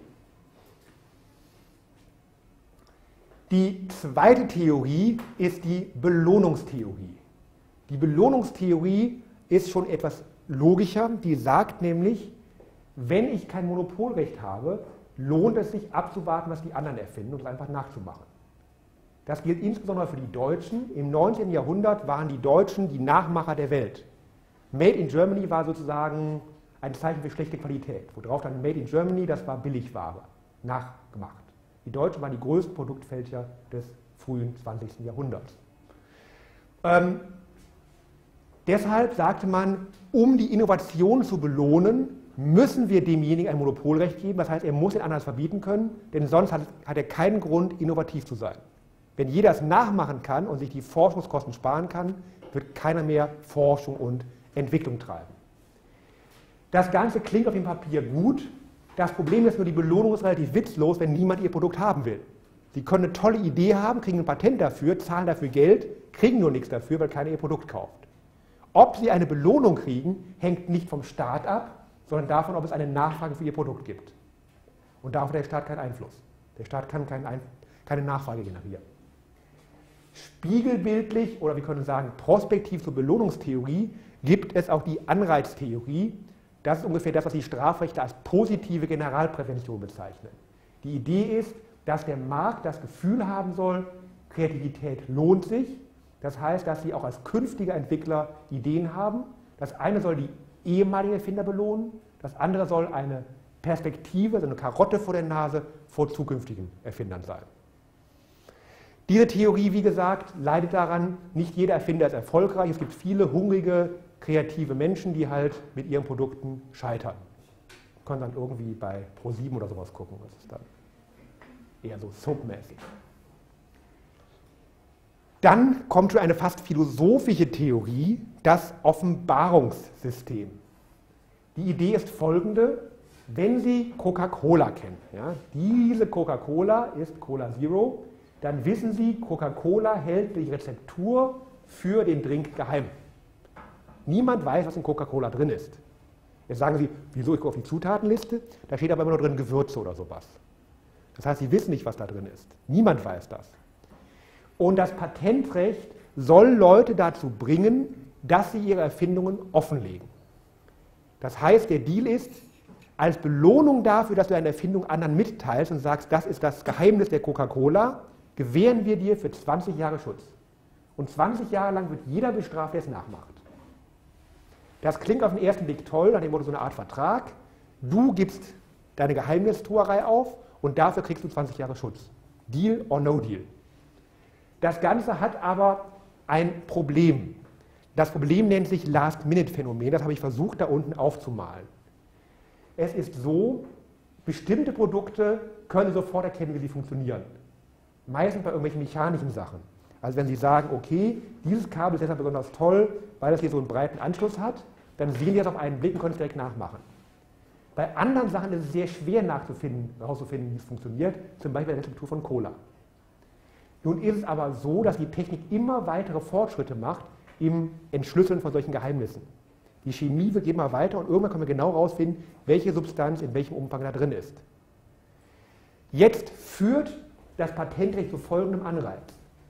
Die zweite Theorie ist die Belohnungstheorie. Die Belohnungstheorie ist schon etwas logischer. Die sagt nämlich, wenn ich kein Monopolrecht habe, lohnt es sich abzuwarten, was die anderen erfinden und es einfach nachzumachen. Das gilt insbesondere für die Deutschen. Im neunzehnten Jahrhundert waren die Deutschen die Nachmacher der Welt. Made in Germany war sozusagen ein Zeichen für schlechte Qualität. Worauf dann Made in Germany, das war Billigware, nachgemacht. Die Deutschen waren die größten Produktfälscher des frühen zwanzigsten Jahrhunderts. Ähm, deshalb sagte man, um die Innovation zu belohnen, müssen wir demjenigen ein Monopolrecht geben. Das heißt, er muss den anderen verbieten können, denn sonst hat, hat er keinen Grund, innovativ zu sein. Wenn jeder es nachmachen kann und sich die Forschungskosten sparen kann, wird keiner mehr Forschung und Entwicklung treiben. Das Ganze klingt auf dem Papier gut. Das Problem ist nur, die Belohnung ist relativ witzlos, wenn niemand Ihr Produkt haben will. Sie können eine tolle Idee haben, kriegen ein Patent dafür, zahlen dafür Geld, kriegen nur nichts dafür, weil keiner Ihr Produkt kauft. Ob Sie eine Belohnung kriegen, hängt nicht vom Staat ab, sondern davon, ob es eine Nachfrage für Ihr Produkt gibt. Und darauf hat der Staat keinen Einfluss. Der Staat kann keinen Ein- keine Nachfrage generieren. Spiegelbildlich, oder wir können sagen prospektiv zur Belohnungstheorie, gibt es auch die Anreiztheorie. Das ist ungefähr das, was die Strafrechte als positive Generalprävention bezeichnen. Die Idee ist, dass der Markt das Gefühl haben soll, Kreativität lohnt sich. Das heißt, dass Sie auch als künftiger Entwickler Ideen haben. Das eine soll die ehemaligen Erfinder belohnen, das andere soll eine Perspektive, also eine Karotte vor der Nase vor zukünftigen Erfindern sein. Diese Theorie, wie gesagt, leidet daran, nicht jeder Erfinder ist erfolgreich. Es gibt viele hungrige, kreative Menschen, die halt mit ihren Produkten scheitern. Sie können dann irgendwie bei ProSieben oder sowas gucken. Das ist dann eher so soapmäßig. Dann kommt schon eine fast philosophische Theorie, das Offenbarungssystem. Die Idee ist folgende: Wenn Sie Coca-Cola kennen, ja, diese Coca-Cola ist Cola Zero, dann wissen Sie, Coca-Cola hält die Rezeptur für den Drink geheim. Niemand weiß, was in Coca-Cola drin ist. Jetzt sagen Sie, wieso, ich gucke auf die Zutatenliste, da steht aber immer nur drin Gewürze oder sowas. Das heißt, Sie wissen nicht, was da drin ist. Niemand weiß das. Und das Patentrecht soll Leute dazu bringen, dass sie ihre Erfindungen offenlegen. Das heißt, der Deal ist, als Belohnung dafür, dass du deine Erfindung anderen mitteilst und sagst, das ist das Geheimnis der Coca-Cola, gewähren wir dir für zwanzig Jahre Schutz. Und zwanzig Jahre lang wird jeder bestraft, der es nachmacht. Das klingt auf den ersten Blick toll, nach dem Motto so eine Art Vertrag. Du gibst deine Geheimnistuerei auf und dafür kriegst du zwanzig Jahre Schutz. Deal or no deal. Das Ganze hat aber ein Problem. Das Problem nennt sich Last-Minute-Phänomen. Das habe ich versucht, da unten aufzumalen. Es ist so, bestimmte Produkte können Sie sofort erkennen, wie sie funktionieren. Meistens bei irgendwelchen mechanischen Sachen. Also wenn Sie sagen, okay, dieses Kabel ist deshalb besonders toll, weil es hier so einen breiten Anschluss hat, dann sehen Sie das auf einen Blick und können es direkt nachmachen. Bei anderen Sachen ist es sehr schwer nachzufinden, herauszufinden, wie es funktioniert, zum Beispiel bei der Rezeptur von Cola. Nun ist es aber so, dass die Technik immer weitere Fortschritte macht im Entschlüsseln von solchen Geheimnissen. Die Chemie wird immer weiter und irgendwann können wir genau herausfinden, welche Substanz in welchem Umfang da drin ist. Jetzt führt das Patentrecht zu folgendem Anreiz.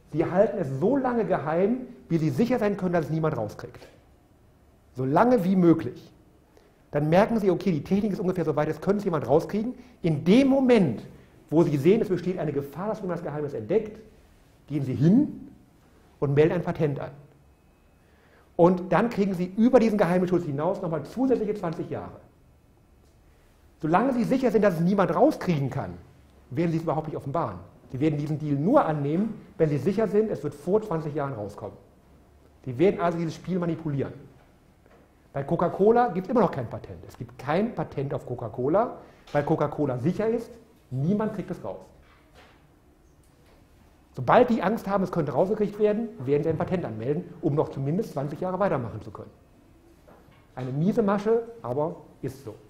Sie halten es so lange geheim, bis Sie sicher sein können, dass es niemand rauskriegt. So lange wie möglich. Dann merken Sie, okay, die Technik ist ungefähr so weit, das können Sie jemand rauskriegen. In dem Moment, wo Sie sehen, es besteht eine Gefahr, dass jemand das Geheimnis entdeckt, gehen Sie hin und melden ein Patent an. Und dann kriegen Sie über diesen Geheimnisschutz hinaus nochmal zusätzliche zwanzig Jahre. Solange Sie sicher sind, dass es niemand rauskriegen kann, werden Sie es überhaupt nicht offenbaren. Sie werden diesen Deal nur annehmen, wenn Sie sicher sind, es wird vor zwanzig Jahren rauskommen. Sie werden also dieses Spiel manipulieren. Bei Coca-Cola gibt es immer noch kein Patent. Es gibt kein Patent auf Coca-Cola, weil Coca-Cola sicher ist, niemand kriegt es raus. Sobald die Angst haben, es könnte rausgekriegt werden, werden sie ein Patent anmelden, um noch zumindest zwanzig Jahre weitermachen zu können. Eine miese Masche, aber ist so.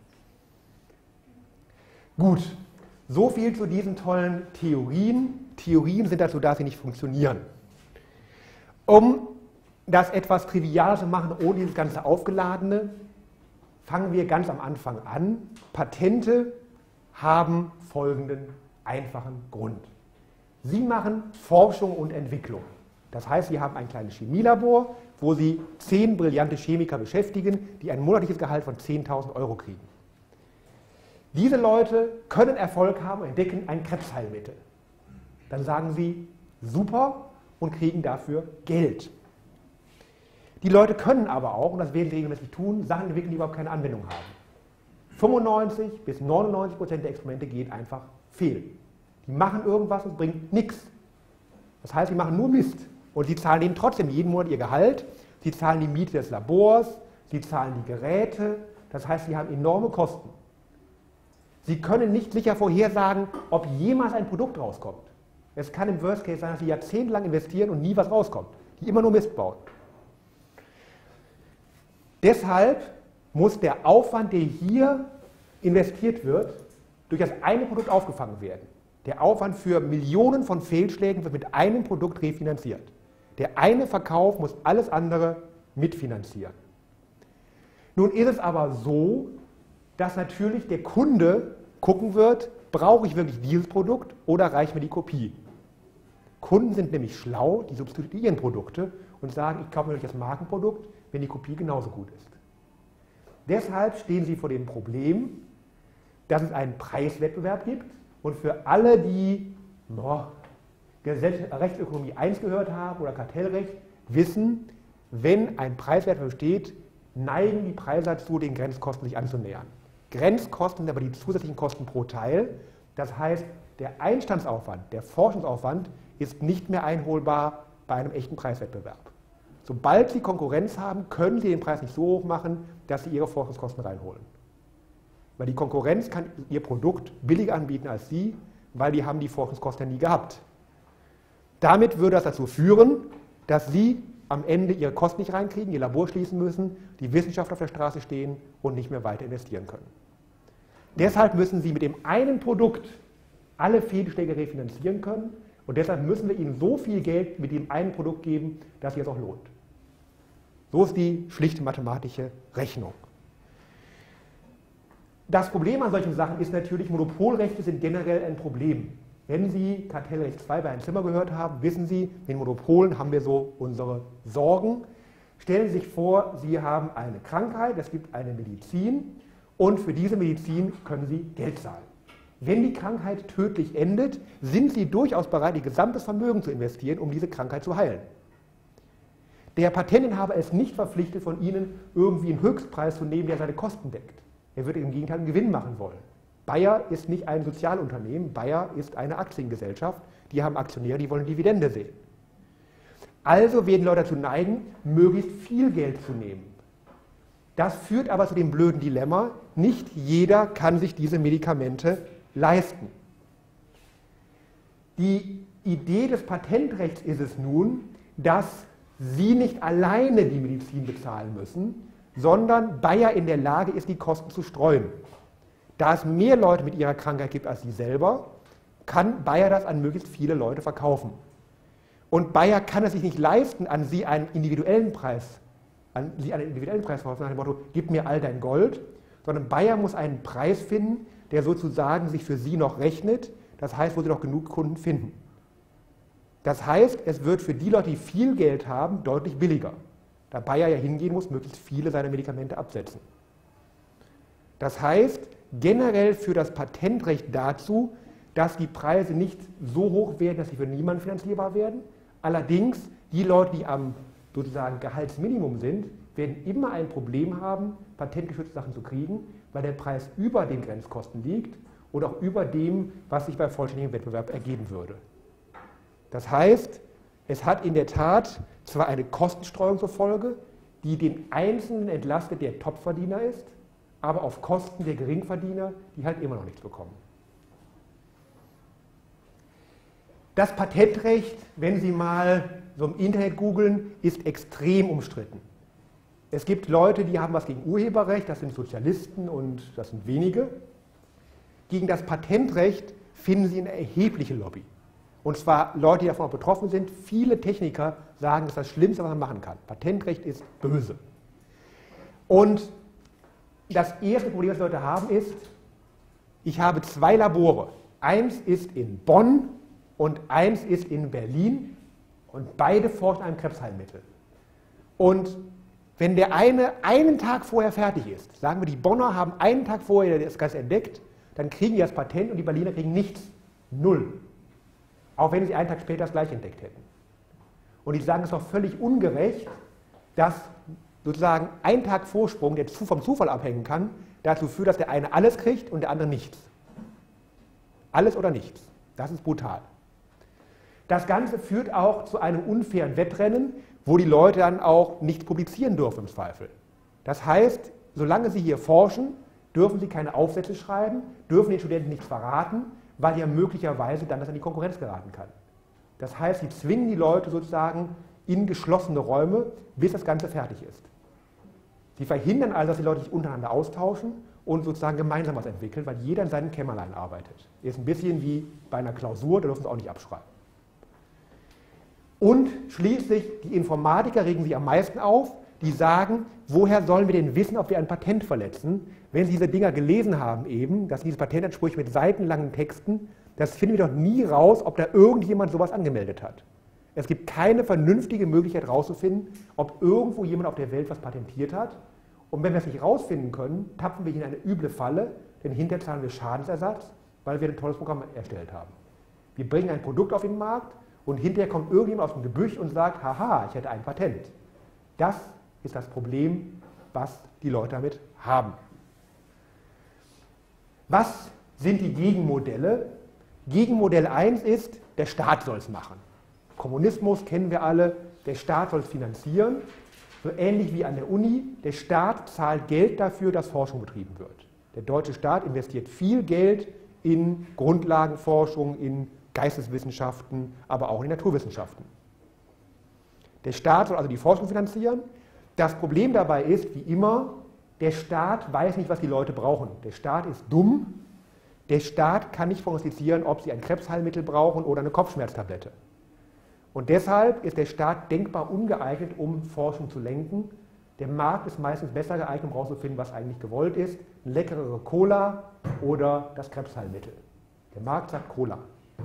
Gut, so viel zu diesen tollen Theorien. Theorien sind dazu da, dass sie nicht funktionieren. Um das etwas trivialer zu machen, ohne dieses ganze Aufgeladene, fangen wir ganz am Anfang an. Patente haben folgenden einfachen Grund. Sie machen Forschung und Entwicklung. Das heißt, Sie haben ein kleines Chemielabor, wo Sie zehn brillante Chemiker beschäftigen, die ein monatliches Gehalt von zehntausend Euro kriegen. Diese Leute können Erfolg haben und entdecken ein Krebsheilmittel. Dann sagen Sie, super, und kriegen dafür Geld. Die Leute können aber auch, und das werden sie regelmäßig tun, Sachen entwickeln, die überhaupt keine Anwendung haben. fünfundneunzig bis neunundneunzig Prozent der Experimente gehen einfach fehl. Die machen irgendwas und es bringt nichts. Das heißt, sie machen nur Mist. Und sie zahlen ihnen trotzdem jeden Monat ihr Gehalt, sie zahlen die Miete des Labors, sie zahlen die Geräte, das heißt, sie haben enorme Kosten. Sie können nicht sicher vorhersagen, ob jemals ein Produkt rauskommt. Es kann im Worst Case sein, dass sie jahrzehntelang investieren und nie was rauskommt, die immer nur Mist bauen. Deshalb muss der Aufwand, der hier investiert wird, durch das eine Produkt aufgefangen werden. Der Aufwand für Millionen von Fehlschlägen wird mit einem Produkt refinanziert. Der eine Verkauf muss alles andere mitfinanzieren. Nun ist es aber so, dass natürlich der Kunde gucken wird, brauche ich wirklich dieses Produkt oder reicht mir die Kopie? Kunden sind nämlich schlau, die substituieren Produkte und sagen, ich kaufe mir das Markenprodukt, wenn die Kopie genauso gut ist. Deshalb stehen sie vor dem Problem, dass es einen Preiswettbewerb gibt und für alle, die no, Rechtsökonomie eins gehört haben oder Kartellrecht, wissen, wenn ein Preiswettbewerb besteht, neigen die Preise dazu, den Grenzkosten sich anzunähern. Grenzkosten sind aber die zusätzlichen Kosten pro Teil. Das heißt, der Einstandsaufwand, der Forschungsaufwand ist nicht mehr einholbar bei einem echten Preiswettbewerb. Sobald Sie Konkurrenz haben, können Sie den Preis nicht so hoch machen, dass Sie Ihre Forschungskosten reinholen. Weil die Konkurrenz kann ihr Produkt billiger anbieten als Sie, weil die haben die Forschungskosten nie gehabt. Damit würde das dazu führen, dass Sie am Ende Ihre Kosten nicht reinkriegen, Ihr Labor schließen müssen, die Wissenschaftler auf der Straße stehen und nicht mehr weiter investieren können. Deshalb müssen Sie mit dem einen Produkt alle Fehlschläge refinanzieren können und deshalb müssen wir Ihnen so viel Geld mit dem einen Produkt geben, dass sich das auch lohnt. So ist die schlichte mathematische Rechnung. Das Problem an solchen Sachen ist natürlich, Monopolrechte sind generell ein Problem. Wenn Sie Kartellrecht zwei bei einem Zimmer gehört haben, wissen Sie, mit Monopolen haben wir so unsere Sorgen. Stellen Sie sich vor, Sie haben eine Krankheit, es gibt eine Medizin und für diese Medizin können Sie Geld zahlen. Wenn die Krankheit tödlich endet, sind Sie durchaus bereit, Ihr gesamtes Vermögen zu investieren, um diese Krankheit zu heilen. Der Patentinhaber ist nicht verpflichtet, von Ihnen irgendwie einen Höchstpreis zu nehmen, der seine Kosten deckt. Er würde im Gegenteil einen Gewinn machen wollen. Bayer ist nicht ein Sozialunternehmen, Bayer ist eine Aktiengesellschaft, die haben Aktionäre, die wollen Dividende sehen. Also werden Leute dazu neigen, möglichst viel Geld zu nehmen. Das führt aber zu dem blöden Dilemma, nicht jeder kann sich diese Medikamente leisten. Die Idee des Patentrechts ist es nun, dass Sie nicht alleine die Medizin bezahlen müssen, sondern Bayer in der Lage ist, die Kosten zu streuen. Da es mehr Leute mit ihrer Krankheit gibt als Sie selber, kann Bayer das an möglichst viele Leute verkaufen. Und Bayer kann es sich nicht leisten, an Sie einen individuellen Preis, an Sie einen individuellen Preis verkaufen, nach dem Motto, gib mir all dein Gold, sondern Bayer muss einen Preis finden, der sozusagen sich für Sie noch rechnet, das heißt, wo Sie noch genug Kunden finden. Das heißt, es wird für die Leute, die viel Geld haben, deutlich billiger. Da Bayer ja hingehen muss, möglichst viele seiner Medikamente absetzen. Das heißt, generell führt das Patentrecht dazu, dass die Preise nicht so hoch werden, dass sie für niemanden finanzierbar werden. Allerdings, die Leute, die am sozusagen Gehaltsminimum sind, werden immer ein Problem haben, patentgeschützte Sachen zu kriegen, weil der Preis über den Grenzkosten liegt oder auch über dem, was sich bei vollständigem Wettbewerb ergeben würde. Das heißt, es hat in der Tat zwar eine Kostenstreuung zur Folge, die den Einzelnen entlastet, der Topverdiener ist, aber auf Kosten der Geringverdiener, die halt immer noch nichts bekommen. Das Patentrecht, wenn Sie mal so im Internet googeln, ist extrem umstritten. Es gibt Leute, die haben was gegen Urheberrecht, das sind Sozialisten und das sind wenige. Gegen das Patentrecht finden Sie eine erhebliche Lobby. Und zwar Leute, die davon auch betroffen sind. Viele Techniker sagen, das ist das Schlimmste, was man machen kann. Patentrecht ist böse. Und das erste Problem, das Leute haben, ist, ich habe zwei Labore. Eins ist in Bonn und eins ist in Berlin und beide forschen an einem Krebsheilmittel. Und wenn der eine einen Tag vorher fertig ist, sagen wir, die Bonner haben einen Tag vorher das Ganze entdeckt, dann kriegen die das Patent und die Berliner kriegen nichts. Null. Auch wenn sie einen Tag später das gleiche entdeckt hätten. Und die sagen, es ist doch völlig ungerecht, dass sozusagen ein Tag Vorsprung, der vom Zufall abhängen kann, dazu führt, dass der eine alles kriegt und der andere nichts. Alles oder nichts. Das ist brutal. Das Ganze führt auch zu einem unfairen Wettrennen, wo die Leute dann auch nichts publizieren dürfen im Zweifel. Das heißt, solange sie hier forschen, dürfen sie keine Aufsätze schreiben, dürfen den Studenten nichts verraten, weil ja möglicherweise dann das an die Konkurrenz geraten kann. Das heißt, sie zwingen die Leute sozusagen in geschlossene Räume, bis das Ganze fertig ist. Sie verhindern also, dass die Leute sich untereinander austauschen und sozusagen gemeinsam was entwickeln, weil jeder in seinem Kämmerlein arbeitet. Ist ein bisschen wie bei einer Klausur, da dürfen sie auch nicht abschreiben. Und schließlich, die Informatiker regen sich am meisten auf, die sagen, woher sollen wir denn wissen, ob wir ein Patent verletzen, wenn Sie diese Dinger gelesen haben eben, das sind diese Patentansprüche mit seitenlangen Texten, das finden wir doch nie raus, ob da irgendjemand sowas angemeldet hat. Es gibt keine vernünftige Möglichkeit herauszufinden, ob irgendwo jemand auf der Welt was patentiert hat. Und wenn wir es nicht herausfinden können, tappen wir in eine üble Falle, denn hinterher zahlen wir Schadensersatz, weil wir ein tolles Programm erstellt haben. Wir bringen ein Produkt auf den Markt und hinterher kommt irgendjemand aus dem Gebüsch und sagt, haha, ich hätte ein Patent. Das ist das Problem, was die Leute damit haben. Was sind die Gegenmodelle? Gegenmodell eins ist, der Staat soll es machen. Kommunismus kennen wir alle, der Staat soll es finanzieren, so ähnlich wie an der Uni. Der Staat zahlt Geld dafür, dass Forschung betrieben wird. Der deutsche Staat investiert viel Geld in Grundlagenforschung, in Geisteswissenschaften, aber auch in Naturwissenschaften. Der Staat soll also die Forschung finanzieren. Das Problem dabei ist, wie immer, der Staat weiß nicht, was die Leute brauchen. Der Staat ist dumm. Der Staat kann nicht prognostizieren, ob sie ein Krebsheilmittel brauchen oder eine Kopfschmerztablette. Und deshalb ist der Staat denkbar ungeeignet, um Forschung zu lenken. Der Markt ist meistens besser geeignet, um herauszufinden, was eigentlich gewollt ist. Eine leckerere Cola oder das Krebsheilmittel. Der Markt sagt Cola.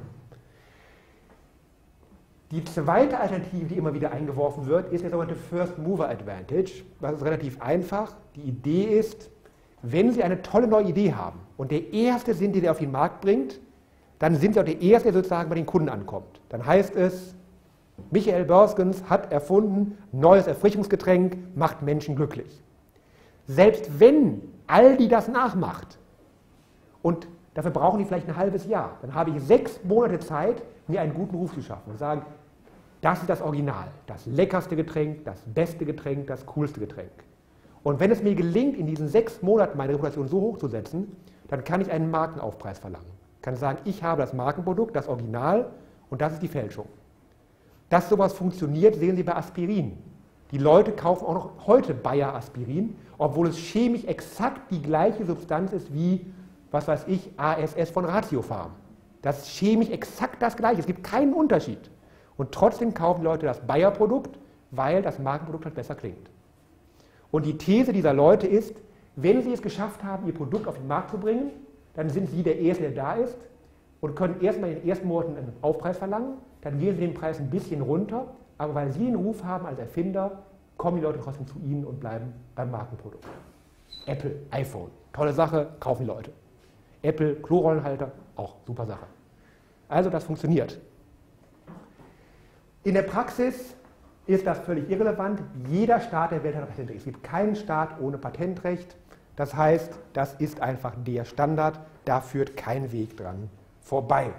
Die zweite Alternative, die immer wieder eingeworfen wird, ist der sogenannte First Mover Advantage. Das ist relativ einfach. Die Idee ist, wenn Sie eine tolle neue Idee haben und der Erste sind, der auf den Markt bringt, dann sind Sie auch der Erste, der sozusagen bei den Kunden ankommt. Dann heißt es, Michael Börskens hat erfunden, neues Erfrischungsgetränk macht Menschen glücklich. Selbst wenn Aldi das nachmacht, und dafür brauchen die vielleicht ein halbes Jahr, dann habe ich sechs Monate Zeit, mir einen guten Ruf zu schaffen und sagen, das ist das Original, das leckerste Getränk, das beste Getränk, das coolste Getränk. Und wenn es mir gelingt, in diesen sechs Monaten meine Reputation so hoch zu setzen, dann kann ich einen Markenaufpreis verlangen. Ich kann sagen, ich habe das Markenprodukt, das Original, und das ist die Fälschung. Dass sowas funktioniert, sehen Sie bei Aspirin. Die Leute kaufen auch noch heute Bayer Aspirin, obwohl es chemisch exakt die gleiche Substanz ist wie, was weiß ich, A S S von Ratiopharm. Das ist chemisch exakt das gleiche, es gibt keinen Unterschied. Und trotzdem kaufen die Leute das Bayer-Produkt, weil das Markenprodukt halt besser klingt. Und die These dieser Leute ist, wenn sie es geschafft haben, ihr Produkt auf den Markt zu bringen, dann sind sie der Erste, der da ist und können erstmal in den ersten Monaten einen Aufpreis verlangen. dann gehen Sie den Preis ein bisschen runter, aber weil Sie den Ruf haben als Erfinder, kommen die Leute trotzdem zu Ihnen und bleiben beim Markenprodukt. Apple, iPhone, tolle Sache, kaufen die Leute. Apple, Klorollenhalter, auch super Sache. Also das funktioniert. In der Praxis ist das völlig irrelevant. Jeder Staat der Welt hat ein Patentrecht. Es gibt keinen Staat ohne Patentrecht. Das heißt, das ist einfach der Standard. Da führt kein Weg dran vorbei.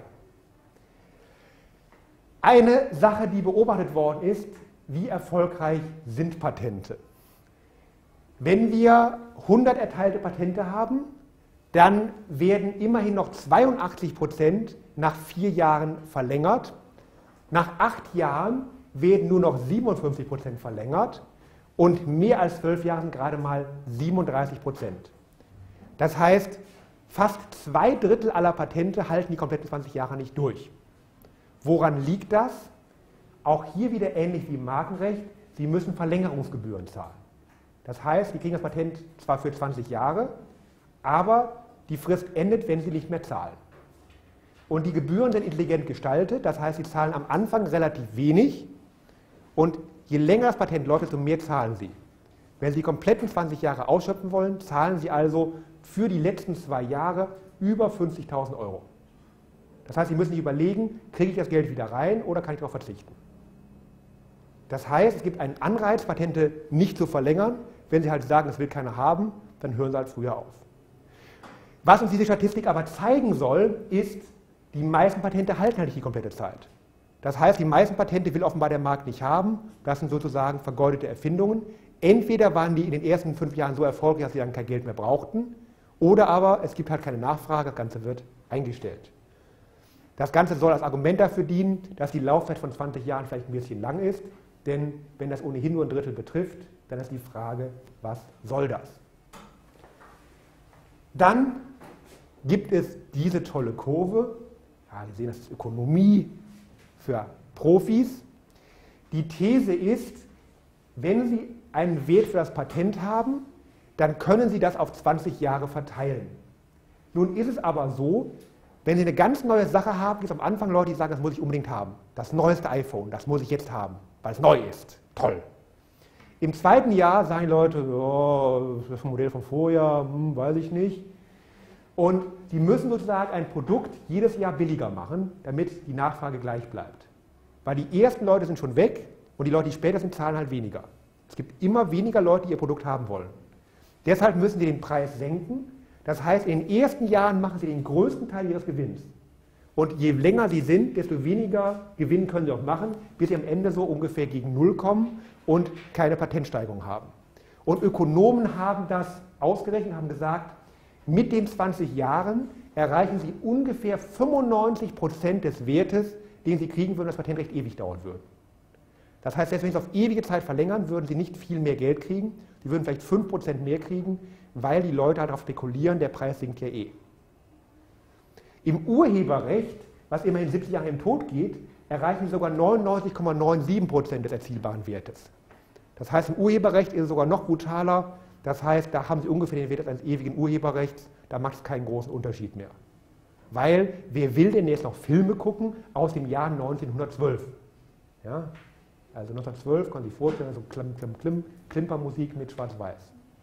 Eine Sache, die beobachtet worden ist, wie erfolgreich sind Patente? Wenn wir hundert erteilte Patente haben, dann werden immerhin noch zweiundachtzig Prozent nach vier Jahren verlängert. Nach acht Jahren werden nur noch siebenundfünfzig Prozent verlängert und mehr als zwölf Jahren gerade mal siebenunddreißig Prozent. Das heißt, fast zwei Drittel aller Patente halten die kompletten zwanzig Jahre nicht durch. Woran liegt das? Auch hier wieder ähnlich wie im Markenrecht, Sie müssen Verlängerungsgebühren zahlen. Das heißt, Sie kriegen das Patent zwar für zwanzig Jahre, aber die Frist endet, wenn Sie nicht mehr zahlen. Und die Gebühren sind intelligent gestaltet, das heißt, Sie zahlen am Anfang relativ wenig und je länger das Patent läuft, desto mehr zahlen Sie. Wenn Sie die kompletten zwanzig Jahre ausschöpfen wollen, zahlen Sie also für die letzten zwei Jahre über fünfzigtausend Euro. Das heißt, Sie müssen sich überlegen, kriege ich das Geld wieder rein oder kann ich darauf verzichten? Das heißt, es gibt einen Anreiz, Patente nicht zu verlängern. Wenn Sie halt sagen, das will keiner haben, dann hören Sie halt früher auf. Was uns diese Statistik aber zeigen soll, ist, die meisten Patente halten halt nicht die komplette Zeit. Das heißt, die meisten Patente will offenbar der Markt nicht haben. Das sind sozusagen vergeudete Erfindungen. Entweder waren die in den ersten fünf Jahren so erfolgreich, dass sie dann kein Geld mehr brauchten, oder aber es gibt halt keine Nachfrage, das Ganze wird eingestellt. Das Ganze soll als Argument dafür dienen, dass die Laufzeit von zwanzig Jahren vielleicht ein bisschen lang ist, denn wenn das ohnehin nur ein Drittel betrifft, dann ist die Frage, was soll das? Dann gibt es diese tolle Kurve, ja, Sie sehen, das ist Ökonomie für Profis. Die These ist, wenn Sie einen Wert für das Patent haben, dann können Sie das auf zwanzig Jahre verteilen. Nun ist es aber so, wenn Sie eine ganz neue Sache haben, gibt es am Anfang Leute, die sagen, das muss ich unbedingt haben. Das neueste iPhone, das muss ich jetzt haben, weil es neu ist. Toll. Im zweiten Jahr sagen die Leute, oh, das Modell von vorher, hm, weiß ich nicht. Und die müssen sozusagen ein Produkt jedes Jahr billiger machen, damit die Nachfrage gleich bleibt. Weil die ersten Leute sind schon weg und die Leute, die später sind, zahlen halt weniger. Es gibt immer weniger Leute, die ihr Produkt haben wollen. Deshalb müssen sie den Preis senken. Das heißt, in den ersten Jahren machen sie den größten Teil ihres Gewinns. Und je länger sie sind, desto weniger Gewinn können sie auch machen, bis sie am Ende so ungefähr gegen Null kommen und keine Patentsteigerung haben. Und Ökonomen haben das ausgerechnet, haben gesagt, mit den zwanzig Jahren erreichen sie ungefähr fünfundneunzig Prozent des Wertes, den sie kriegen würden, wenn das Patentrecht ewig dauern würde. Das heißt, selbst wenn sie es auf ewige Zeit verlängern, würden sie nicht viel mehr Geld kriegen. Sie würden vielleicht fünf Prozent mehr kriegen, weil die Leute halt darauf spekulieren, der Preis sinkt ja eh. Im Urheberrecht, was immerhin siebzig Jahre im Tod geht, erreichen sie sogar neunundneunzig Komma siebenundneunzig Prozent des erzielbaren Wertes. Das heißt, im Urheberrecht ist es sogar noch brutaler. Das heißt, da haben sie ungefähr den Wert eines ewigen Urheberrechts. Da macht es keinen großen Unterschied mehr. Weil, wer will denn jetzt noch Filme gucken aus dem Jahr neunzehnhundertzwölf? Ja? Also neunzehnhundertzwölf, kann man sich vorstellen, so Klim, Klim, Klim, Klimpermusik mit Schwarz-Weiß.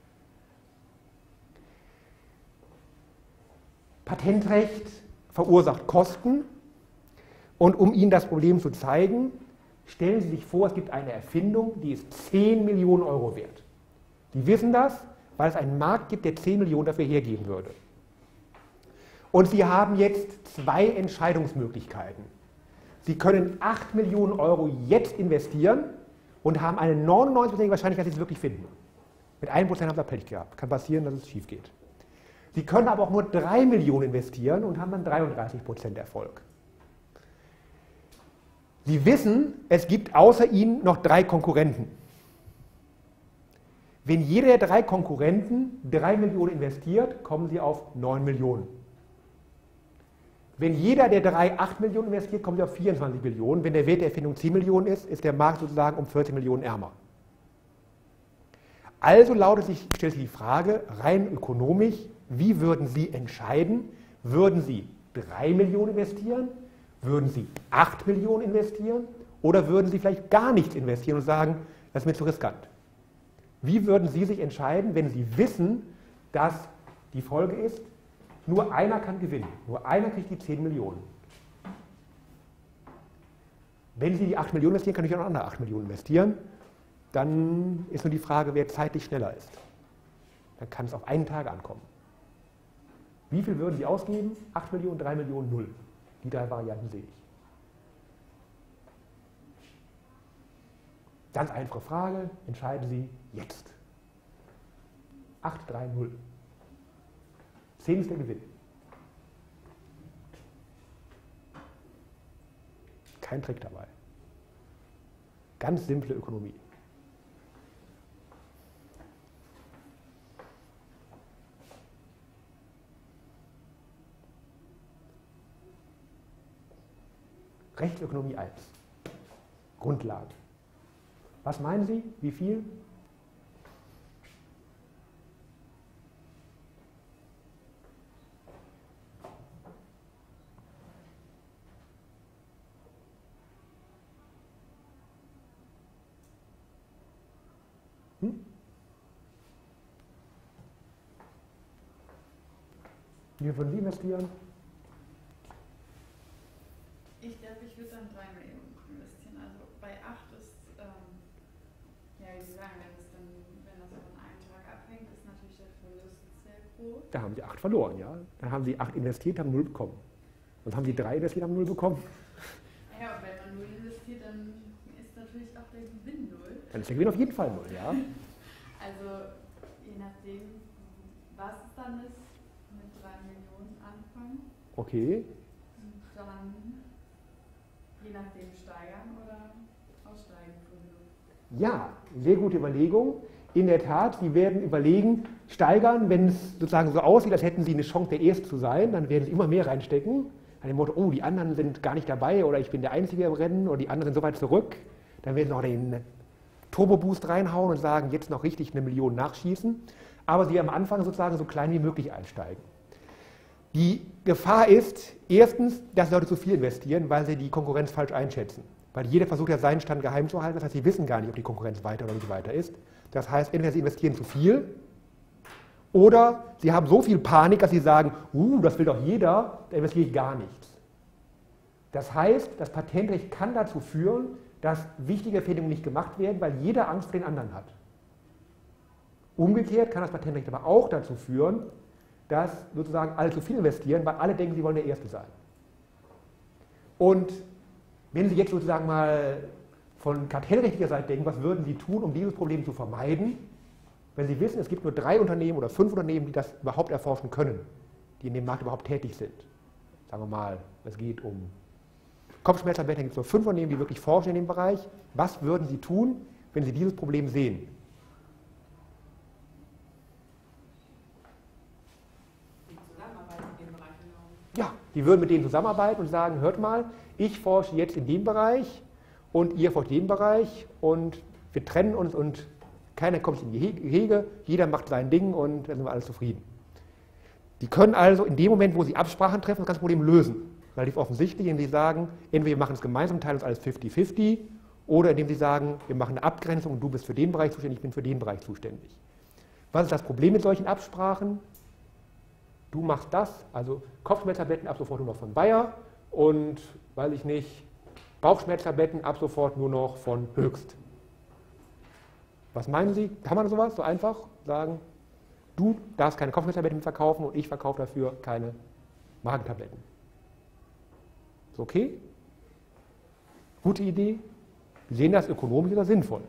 Patentrecht verursacht Kosten und um Ihnen das Problem zu zeigen, stellen Sie sich vor, es gibt eine Erfindung, die ist zehn Millionen Euro wert. Sie wissen das, weil es einen Markt gibt, der zehn Millionen dafür hergeben würde. Und Sie haben jetzt zwei Entscheidungsmöglichkeiten. Sie können acht Millionen Euro jetzt investieren und haben eine neunundneunzig-prozentige Wahrscheinlichkeit, dass Sie es wirklich finden. Mit einem Prozent haben Sie Pech gehabt. Kann passieren, dass es schief geht. Sie können aber auch nur drei Millionen investieren und haben dann dreiunddreißig Prozent Erfolg. Sie wissen, es gibt außer Ihnen noch drei Konkurrenten. Wenn jeder der drei Konkurrenten drei Millionen investiert, kommen Sie auf neun Millionen. Wenn jeder der drei acht Millionen investiert, kommen Sie auf vierundzwanzig Millionen. Wenn der Wert der Erfindung zehn Millionen ist, ist der Markt sozusagen um vierzehn Millionen ärmer. Also lautet sich, stellt sich die Frage, rein ökonomisch, wie würden Sie entscheiden? Würden Sie drei Millionen investieren Würden Sie acht Millionen investieren oder würden Sie vielleicht gar nichts investieren und sagen, das ist mir zu riskant? Wie würden Sie sich entscheiden, wenn Sie wissen, dass die Folge ist, nur einer kann gewinnen, nur einer kriegt die zehn Millionen? Wenn Sie die acht Millionen investieren, kann ich auch noch andere acht Millionen investieren. Dann ist nur die Frage, wer zeitlich schneller ist. Dann kann es auf einen Tag ankommen. Wie viel würden Sie ausgeben? acht Millionen, drei Millionen, null. Die drei Varianten sehe ich. Ganz einfache Frage, entscheiden Sie jetzt. acht, drei, null. zehn ist der Gewinn. Kein Trick dabei. Ganz simple Ökonomie. Rechtsökonomie eins. Grundlage. Was meinen Sie? Wie viel? Hm? Wie würden Sie investieren? Ich glaube, ich würde dann drei Millionen investieren. Also bei acht ist, ähm, ja, wie Sie sagen, wenn, es dann, wenn das von einem Tag abhängt, ist natürlich der Verlust sehr groß. Da haben Sie acht verloren, ja. Dann haben Sie acht investiert, haben null bekommen. Und haben Sie drei investiert, haben null bekommen. Ja, und wenn man null investiert, dann ist natürlich auch der Gewinn null. Dann ist der Gewinn auf jeden Fall null, ja. Also je nachdem, was es dann ist, mit drei Millionen anfangen. Okay. Und dann je nachdem steigern oder aussteigen. Ja, sehr gute Überlegung. In der Tat, Sie werden überlegen, steigern, wenn es sozusagen so aussieht, als hätten Sie eine Chance, der Erste zu sein, dann werden Sie immer mehr reinstecken. An dem Motto, oh, die anderen sind gar nicht dabei oder ich bin der Einzige im Rennen oder die anderen sind so weit zurück. Dann werden Sie noch den Turbo-Boost reinhauen und sagen, jetzt noch richtig eine Million nachschießen. Aber Sie am Anfang sozusagen so klein wie möglich einsteigen. Die Gefahr ist, erstens, dass Leute zu viel investieren, weil sie die Konkurrenz falsch einschätzen. Weil jeder versucht ja seinen Stand geheim zu halten, das heißt, sie wissen gar nicht, ob die Konkurrenz weiter oder nicht weiter ist. Das heißt, entweder sie investieren zu viel oder sie haben so viel Panik, dass sie sagen, uh, das will doch jeder, da investiere ich gar nichts. Das heißt, das Patentrecht kann dazu führen, dass wichtige Empfehlungen nicht gemacht werden, weil jeder Angst vor den anderen hat. Umgekehrt kann das Patentrecht aber auch dazu führen, dass sozusagen alle zu viel investieren, weil alle denken, sie wollen der Erste sein. Und wenn Sie jetzt sozusagen mal von kartellrechtlicher Seite denken, was würden Sie tun, um dieses Problem zu vermeiden, wenn Sie wissen, es gibt nur drei Unternehmen oder fünf Unternehmen, die das überhaupt erforschen können, die in dem Markt überhaupt tätig sind. Sagen wir mal, es geht um Kopfschmerztabletten, gibt es nur fünf Unternehmen, die wirklich forschen in dem Bereich. Was würden Sie tun, wenn Sie dieses Problem sehen? Ja, die würden mit denen zusammenarbeiten und sagen, hört mal, ich forsche jetzt in dem Bereich und ihr forscht in dem Bereich und wir trennen uns und keiner kommt in die Gehege, jeder macht sein Ding und dann sind wir alle zufrieden. Die können also in dem Moment, wo sie Absprachen treffen, das ganze Problem lösen. Relativ offensichtlich, indem sie sagen, entweder wir machen es gemeinsam, teilen uns alles fifty fifty oder indem sie sagen, wir machen eine Abgrenzung und du bist für den Bereich zuständig, ich bin für den Bereich zuständig. Was ist das Problem mit solchen Absprachen? Du machst das, also Kopfschmerztabletten ab sofort nur noch von Bayer und, weiß ich nicht, Bauchschmerztabletten ab sofort nur noch von Höchst. Was meinen Sie? Kann man sowas so einfach sagen? Du darfst keine Kopfschmerztabletten verkaufen und ich verkaufe dafür keine Magentabletten. Ist okay? Gute Idee? Wir sehen das ökonomisch oder sinnvoll?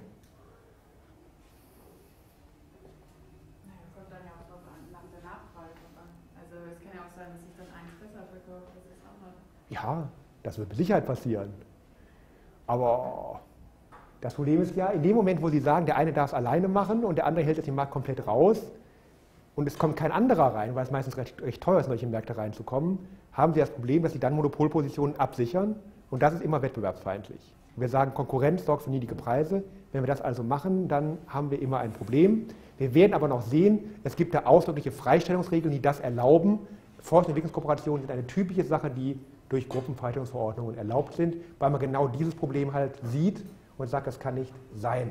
Ja, das wird mit Sicherheit passieren. Aber das Problem ist ja, in dem Moment, wo Sie sagen, der eine darf es alleine machen und der andere hält den Markt komplett raus und es kommt kein anderer rein, weil es meistens recht, recht teuer ist, in solche Märkte reinzukommen, haben Sie das Problem, dass Sie dann Monopolpositionen absichern und das ist immer wettbewerbsfeindlich. Wir sagen, Konkurrenz sorgt für niedrige Preise. Wenn wir das also machen, dann haben wir immer ein Problem. Wir werden aber noch sehen, es gibt da ausdrückliche Freistellungsregeln, die das erlauben. Forschung- und Entwicklungskooperationen sind eine typische Sache, die durch Gruppenverhaltensverordnungen erlaubt sind, weil man genau dieses Problem halt sieht und sagt, das kann nicht sein.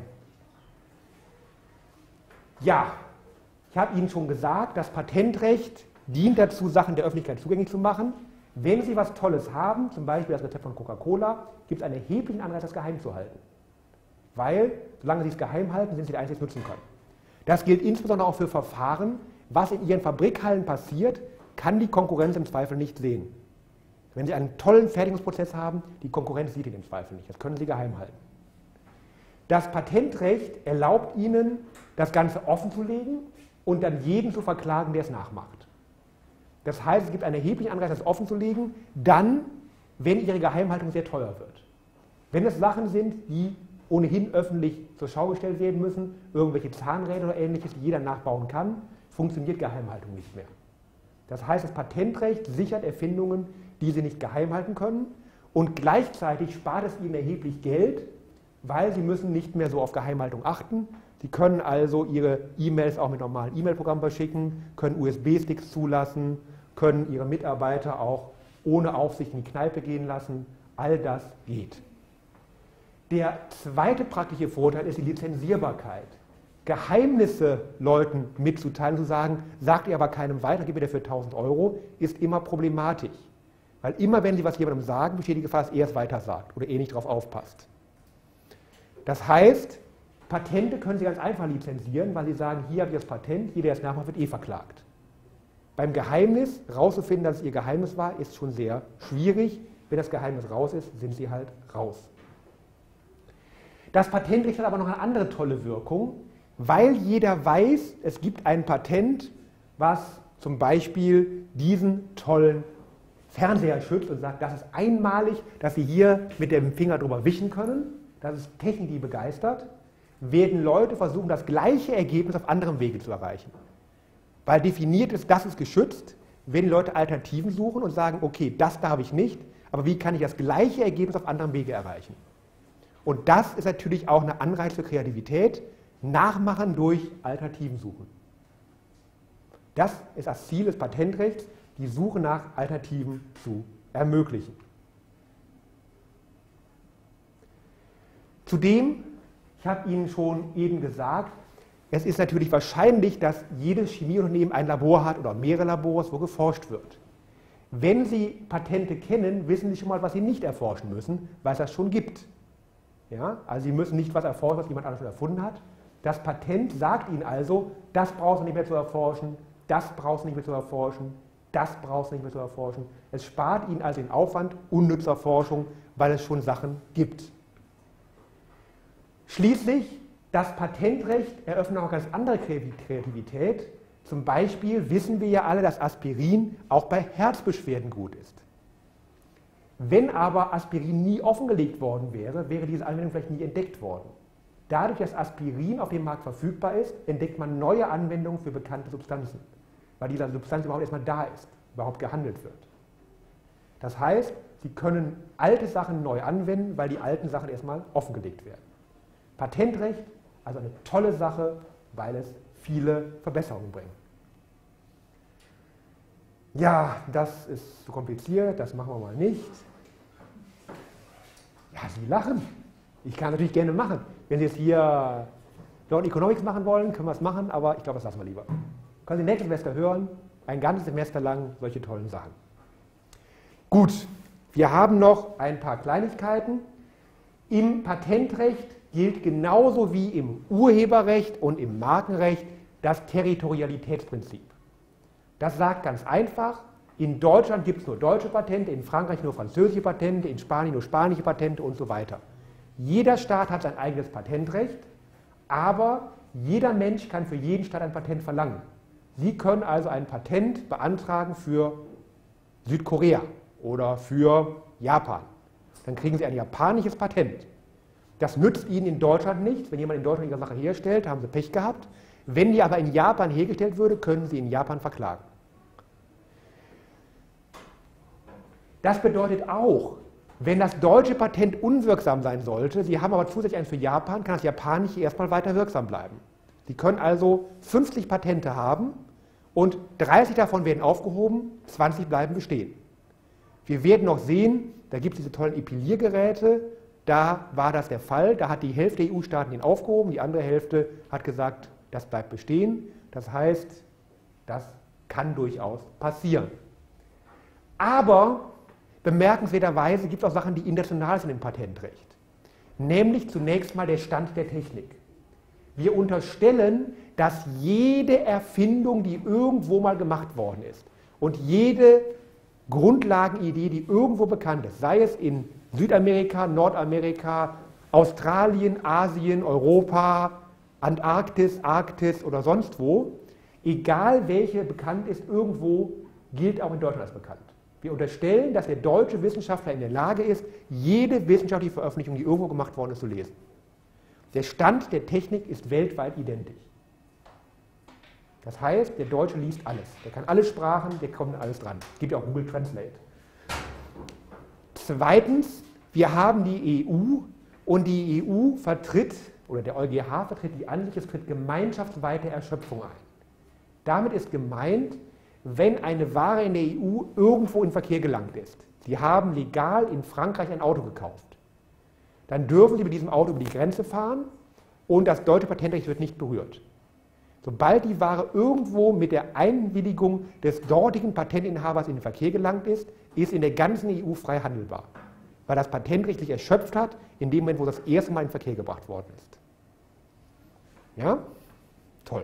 Ja, ich habe Ihnen schon gesagt, das Patentrecht dient dazu, Sachen der Öffentlichkeit zugänglich zu machen. Wenn Sie was Tolles haben, zum Beispiel das Rezept von Coca-Cola, gibt es einen erheblichen Anreiz, das geheim zu halten. Weil, solange Sie es geheim halten, sind Sie die Einzigen, die es nutzen können. Das gilt insbesondere auch für Verfahren. Was in Ihren Fabrikhallen passiert, kann die Konkurrenz im Zweifel nicht sehen. Wenn Sie einen tollen Fertigungsprozess haben, die Konkurrenz sieht ihn im Zweifel nicht. Das können Sie geheim halten. Das Patentrecht erlaubt Ihnen, das Ganze offen zu legen und dann jeden zu verklagen, der es nachmacht. Das heißt, es gibt einen erheblichen Anreiz, das offen zu legen, dann, wenn Ihre Geheimhaltung sehr teuer wird. Wenn es Sachen sind, die ohnehin öffentlich zur Schau gestellt werden müssen, irgendwelche Zahnräder oder Ähnliches, die jeder nachbauen kann, funktioniert Geheimhaltung nicht mehr. Das heißt, das Patentrecht sichert Erfindungen, die Sie nicht geheim halten können, und gleichzeitig spart es Ihnen erheblich Geld, weil Sie müssen nicht mehr so auf Geheimhaltung achten. Sie können also Ihre E-Mails auch mit normalen E-Mail-Programmen verschicken, können U S B-Sticks zulassen, können Ihre Mitarbeiter auch ohne Aufsicht in die Kneipe gehen lassen. All das geht. Der zweite praktische Vorteil ist die Lizenzierbarkeit. Geheimnisse Leuten mitzuteilen, zu sagen, sagt ihr aber keinem weiter, gib mir dafür tausend Euro, ist immer problematisch. Weil immer, wenn Sie was jemandem sagen, besteht die Gefahr, dass er es weiter sagt oder er nicht darauf aufpasst. Das heißt, Patente können Sie ganz einfach lizenzieren, weil Sie sagen, hier habe ich das Patent, jeder, der es nachmacht, wird eh verklagt. Beim Geheimnis, rauszufinden, dass es Ihr Geheimnis war, ist schon sehr schwierig. Wenn das Geheimnis raus ist, sind Sie halt raus. Das Patentrecht hat aber noch eine andere tolle Wirkung, weil jeder weiß, es gibt ein Patent, was zum Beispiel diesen tollen Fernseher schützt und sagt, das ist einmalig, dass Sie hier mit dem Finger drüber wischen können. Das ist Technik, die begeistert. Werden Leute versuchen, das gleiche Ergebnis auf anderem Wege zu erreichen. Weil definiert ist, das ist geschützt, wenn Leute Alternativen suchen und sagen, okay, das darf ich nicht, aber wie kann ich das gleiche Ergebnis auf anderem Wege erreichen? Und das ist natürlich auch ein Anreiz für Kreativität, Nachmachen durch Alternativen suchen. Das ist das Ziel des Patentrechts, die Suche nach Alternativen zu ermöglichen. Zudem, ich habe Ihnen schon eben gesagt, es ist natürlich wahrscheinlich, dass jedes Chemieunternehmen ein Labor hat oder mehrere Labors, wo geforscht wird. Wenn Sie Patente kennen, wissen Sie schon mal, was Sie nicht erforschen müssen, weil es das schon gibt. Ja? Also Sie müssen nicht was erforschen, was jemand anderes schon erfunden hat. Das Patent sagt Ihnen also, das brauchst du nicht mehr zu erforschen, das brauchst du nicht mehr zu erforschen, das brauchst du nicht mehr zu erforschen. Es spart Ihnen also den Aufwand unnützer Forschung, weil es schon Sachen gibt. Schließlich, das Patentrecht eröffnet auch ganz andere Kreativität. Zum Beispiel wissen wir ja alle, dass Aspirin auch bei Herzbeschwerden gut ist. Wenn aber Aspirin nie offengelegt worden wäre, wäre diese Anwendung vielleicht nie entdeckt worden. Dadurch, dass Aspirin auf dem Markt verfügbar ist, entdeckt man neue Anwendungen für bekannte Substanzen, weil diese Substanz überhaupt erstmal da ist, überhaupt gehandelt wird. Das heißt, Sie können alte Sachen neu anwenden, weil die alten Sachen erstmal offengelegt werden. Patentrecht, also eine tolle Sache, weil es viele Verbesserungen bringt. Ja, das ist zu kompliziert, das machen wir mal nicht. Ja, Sie lachen. Ich kann natürlich gerne machen. Wenn Sie jetzt hier Law and Economics machen wollen, können wir es machen, aber ich glaube, das lassen wir lieber. Können Sie nächstes Semester hören, ein ganzes Semester lang solche tollen Sachen. Gut, wir haben noch ein paar Kleinigkeiten. Im Patentrecht gilt genauso wie im Urheberrecht und im Markenrecht das Territorialitätsprinzip. Das sagt ganz einfach, in Deutschland gibt es nur deutsche Patente, in Frankreich nur französische Patente, in Spanien nur spanische Patente und so weiter. Jeder Staat hat sein eigenes Patentrecht, aber jeder Mensch kann für jeden Staat ein Patent verlangen. Sie können also ein Patent beantragen für Südkorea oder für Japan. Dann kriegen Sie ein japanisches Patent. Das nützt Ihnen in Deutschland nichts. Wenn jemand in Deutschland Ihre Sache herstellt, haben Sie Pech gehabt. Wenn die aber in Japan hergestellt würde, können Sie in Japan verklagen. Das bedeutet auch, wenn das deutsche Patent unwirksam sein sollte, Sie haben aber zusätzlich eins für Japan, kann das japanische erstmal weiter wirksam bleiben. Sie können also fünfzig Patente haben und dreißig davon werden aufgehoben, zwanzig bleiben bestehen. Wir werden noch sehen, da gibt es diese tollen Epiliergeräte, da war das der Fall, da hat die Hälfte der E U-Staaten den aufgehoben, die andere Hälfte hat gesagt, das bleibt bestehen. Das heißt, das kann durchaus passieren. Aber bemerkenswerterweise gibt es auch Sachen, die international sind im Patentrecht. Nämlich zunächst mal der Stand der Technik. Wir unterstellen, dass jede Erfindung, die irgendwo mal gemacht worden ist und jede Grundlagenidee, die irgendwo bekannt ist, sei es in Südamerika, Nordamerika, Australien, Asien, Europa, Antarktis, Arktis oder sonst wo, egal welche bekannt ist, irgendwo gilt auch in Deutschland als bekannt. Wir unterstellen, dass der deutsche Wissenschaftler in der Lage ist, jede wissenschaftliche Veröffentlichung, die irgendwo gemacht worden ist, zu lesen. Der Stand der Technik ist weltweit identisch. Das heißt, der Deutsche liest alles. Der kann alle Sprachen, der kommt an alles dran. Es gibt ja auch Google Translate. Zweitens, wir haben die E U und die E U vertritt, oder der EuGH vertritt die Ansicht, es tritt gemeinschaftsweite Erschöpfung ein. Damit ist gemeint, wenn eine Ware in der E U irgendwo in Verkehr gelangt ist, Sie haben legal in Frankreich ein Auto gekauft, dann dürfen Sie mit diesem Auto über die Grenze fahren und das deutsche Patentrecht wird nicht berührt. Sobald die Ware irgendwo mit der Einwilligung des dortigen Patentinhabers in den Verkehr gelangt ist, ist in der ganzen E U frei handelbar, weil das Patentrecht sich erschöpft hat, in dem Moment, wo das erste Mal in den Verkehr gebracht worden ist. Ja? Toll.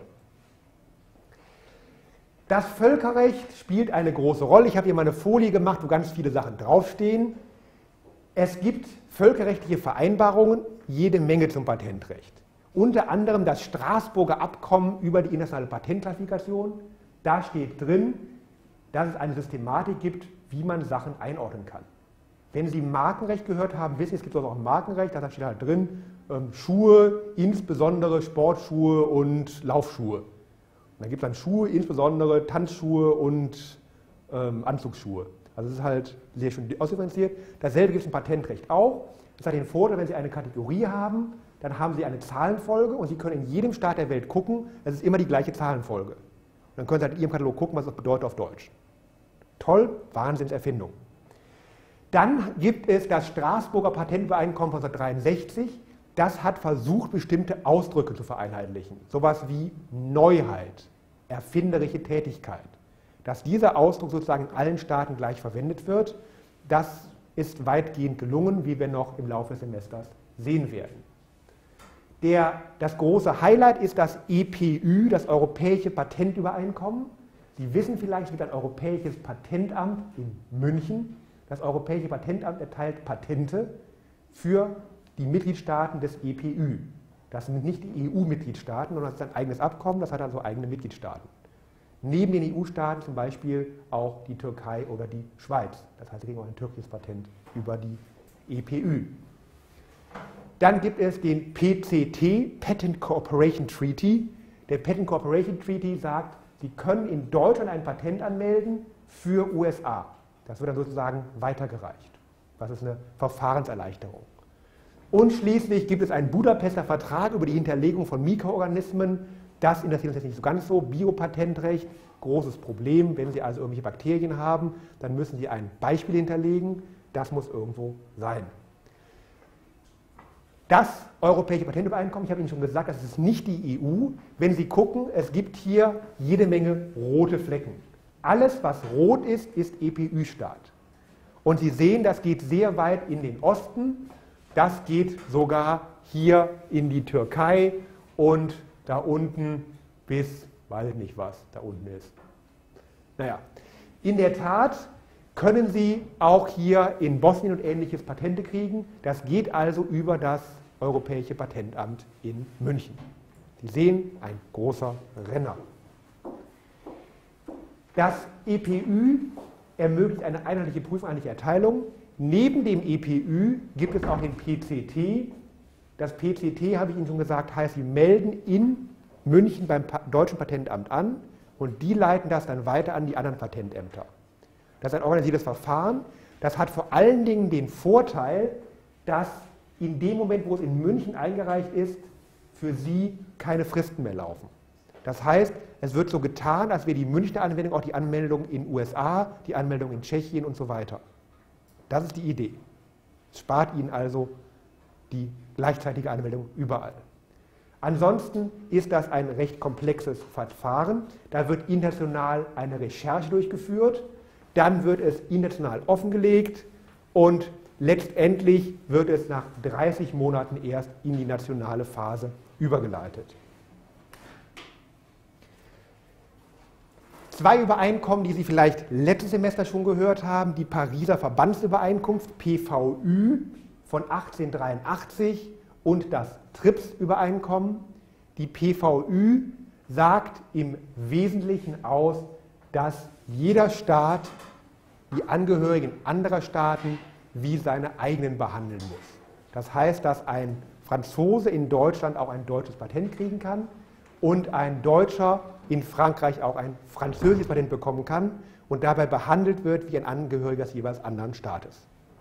Das Völkerrecht spielt eine große Rolle. Ich habe hier mal eine Folie gemacht, wo ganz viele Sachen draufstehen. Es gibt völkerrechtliche Vereinbarungen, jede Menge zum Patentrecht. Unter anderem das Straßburger Abkommen über die internationale Patentklassifikation. Da steht drin, dass es eine Systematik gibt, wie man Sachen einordnen kann. Wenn Sie Markenrecht gehört haben, wissen Sie, es gibt auch ein Markenrecht, da steht halt drin, ähm, Schuhe, insbesondere Sportschuhe und Laufschuhe. Und dann gibt es dann Schuhe, insbesondere Tanzschuhe und ähm, Anzugsschuhe. Also es ist halt sehr schön ausdifferenziert. Dasselbe gibt es im Patentrecht auch. Das hat den Vorteil, wenn Sie eine Kategorie haben, dann haben Sie eine Zahlenfolge und Sie können in jedem Staat der Welt gucken, es ist immer die gleiche Zahlenfolge. Und dann können Sie halt in Ihrem Katalog gucken, was das bedeutet auf Deutsch. Toll, Wahnsinnserfindung. Dann gibt es das Straßburger Patentübereinkommen von neunzehnhundertdreiundsechzig. Das hat versucht, bestimmte Ausdrücke zu vereinheitlichen. Sowas wie Neuheit, erfinderische Tätigkeit. Dass dieser Ausdruck sozusagen in allen Staaten gleich verwendet wird, das ist weitgehend gelungen, wie wir noch im Laufe des Semesters sehen werden. Der, das große Highlight ist das E P Ü, das Europäische Patentübereinkommen. Sie wissen vielleicht, es gibt ein Europäisches Patentamt in München. Das Europäische Patentamt erteilt Patente für die Mitgliedstaaten des E P Ü. Das sind nicht die E U-Mitgliedstaaten, sondern das ist ein eigenes Abkommen, das hat also eigene Mitgliedstaaten. Neben den E U-Staaten zum Beispiel auch die Türkei oder die Schweiz. Das heißt, wir kriegen auch ein türkisches Patent über die E P Ü. Dann gibt es den P C T, Patent Cooperation Treaty. Der Patent Cooperation Treaty sagt, Sie können in Deutschland ein Patent anmelden für U S A. Das wird dann sozusagen weitergereicht. Das ist eine Verfahrenserleichterung. Und schließlich gibt es einen Budapester Vertrag über die Hinterlegung von Mikroorganismen. Das interessiert uns jetzt nicht so ganz so. Biopatentrecht, großes Problem. Wenn Sie also irgendwelche Bakterien haben, dann müssen Sie ein Beispiel hinterlegen. Das muss irgendwo sein. Das Europäische Patentübereinkommen, ich habe Ihnen schon gesagt, das ist nicht die E U. Wenn Sie gucken, es gibt hier jede Menge rote Flecken. Alles, was rot ist, ist E P Ü-Staat. Und Sie sehen, das geht sehr weit in den Osten. Das geht sogar hier in die Türkei und da unten bis, weiß ich nicht was da unten ist. Naja, in der Tat können Sie auch hier in Bosnien und Ähnliches Patente kriegen. Das geht also über das Europäische Patentamt in München. Sie sehen, ein großer Renner. Das E P Ü ermöglicht eine einheitliche Prüfung, einheitliche Erteilung. Neben dem E P Ü gibt es auch den P C T. Das P C T, habe ich Ihnen schon gesagt, heißt, Sie melden in München beim Deutschen Patentamt an und die leiten das dann weiter an die anderen Patentämter. Das ist ein organisiertes Verfahren. Das hat vor allen Dingen den Vorteil, dass in dem Moment, wo es in München eingereicht ist, für Sie keine Fristen mehr laufen. Das heißt, es wird so getan, als wäre die Münchner Anmeldung auch die Anmeldung in den U S A, die Anmeldung in Tschechien und so weiter. Das ist die Idee. Es spart Ihnen also die gleichzeitige Anmeldung überall. Ansonsten ist das ein recht komplexes Verfahren. Da wird international eine Recherche durchgeführt, dann wird es international offengelegt und letztendlich wird es nach dreißig Monaten erst in die nationale Phase übergeleitet. Zwei Übereinkommen, die Sie vielleicht letztes Semester schon gehört haben, die Pariser Verbandsübereinkunft P V Ü von achtzehnhundertdreiundachtzig und das TRIPS-Übereinkommen. Die P V Ü sagt im Wesentlichen aus, dass jeder Staat die Angehörigen anderer Staaten wie seine eigenen behandeln muss. Das heißt, dass ein Franzose in Deutschland auch ein deutsches Patent kriegen kann und ein Deutscher in Frankreich auch ein französisches Patent bekommen kann und dabei behandelt wird wie ein Angehöriger des jeweils anderen Staates.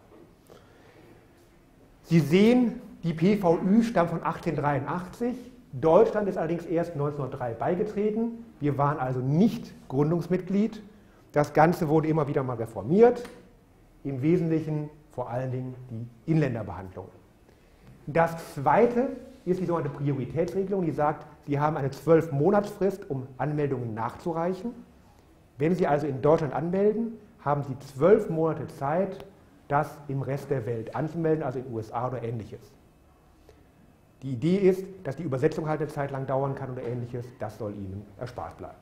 Sie sehen, die P V Ü stammt von achtzehnhundertdreiundachtzig. Deutschland ist allerdings erst neunzehnhundertdrei beigetreten. Wir waren also nicht Gründungsmitglied. Das Ganze wurde immer wieder mal reformiert. Im Wesentlichen vor allen Dingen die Inländerbehandlung. Das zweite ist die sogenannte Prioritätsregelung, die sagt, Sie haben eine zwölf-Monatsfrist, um Anmeldungen nachzureichen. Wenn Sie also in Deutschland anmelden, haben Sie zwölf Monate Zeit, das im Rest der Welt anzumelden, also in den U S A oder Ähnliches. Die Idee ist, dass die Übersetzung halt eine Zeit lang dauern kann oder Ähnliches. Das soll Ihnen erspart bleiben.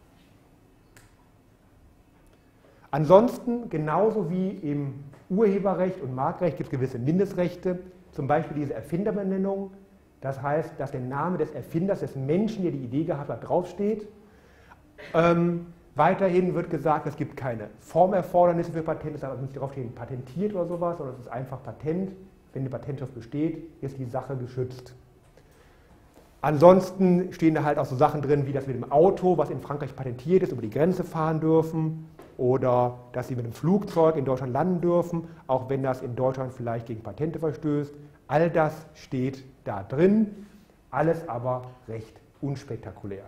Ansonsten, genauso wie im Urheberrecht und Marktrecht, gibt es gewisse Mindestrechte, zum Beispiel diese Erfinderbenennung. Das heißt, dass der Name des Erfinders, des Menschen, der die Idee gehabt hat, draufsteht. Ähm, weiterhin wird gesagt, es gibt keine Formerfordernisse für Patente, es darf nicht draufstehen patentiert oder sowas, sondern es ist einfach Patent. Wenn die Patentschrift besteht, ist die Sache geschützt. Ansonsten stehen da halt auch so Sachen drin, wie das mit dem Auto, was in Frankreich patentiert ist, über die Grenze fahren dürfen. Oder dass Sie mit dem Flugzeug in Deutschland landen dürfen, auch wenn das in Deutschland vielleicht gegen Patente verstößt. All das steht da drin, alles aber recht unspektakulär.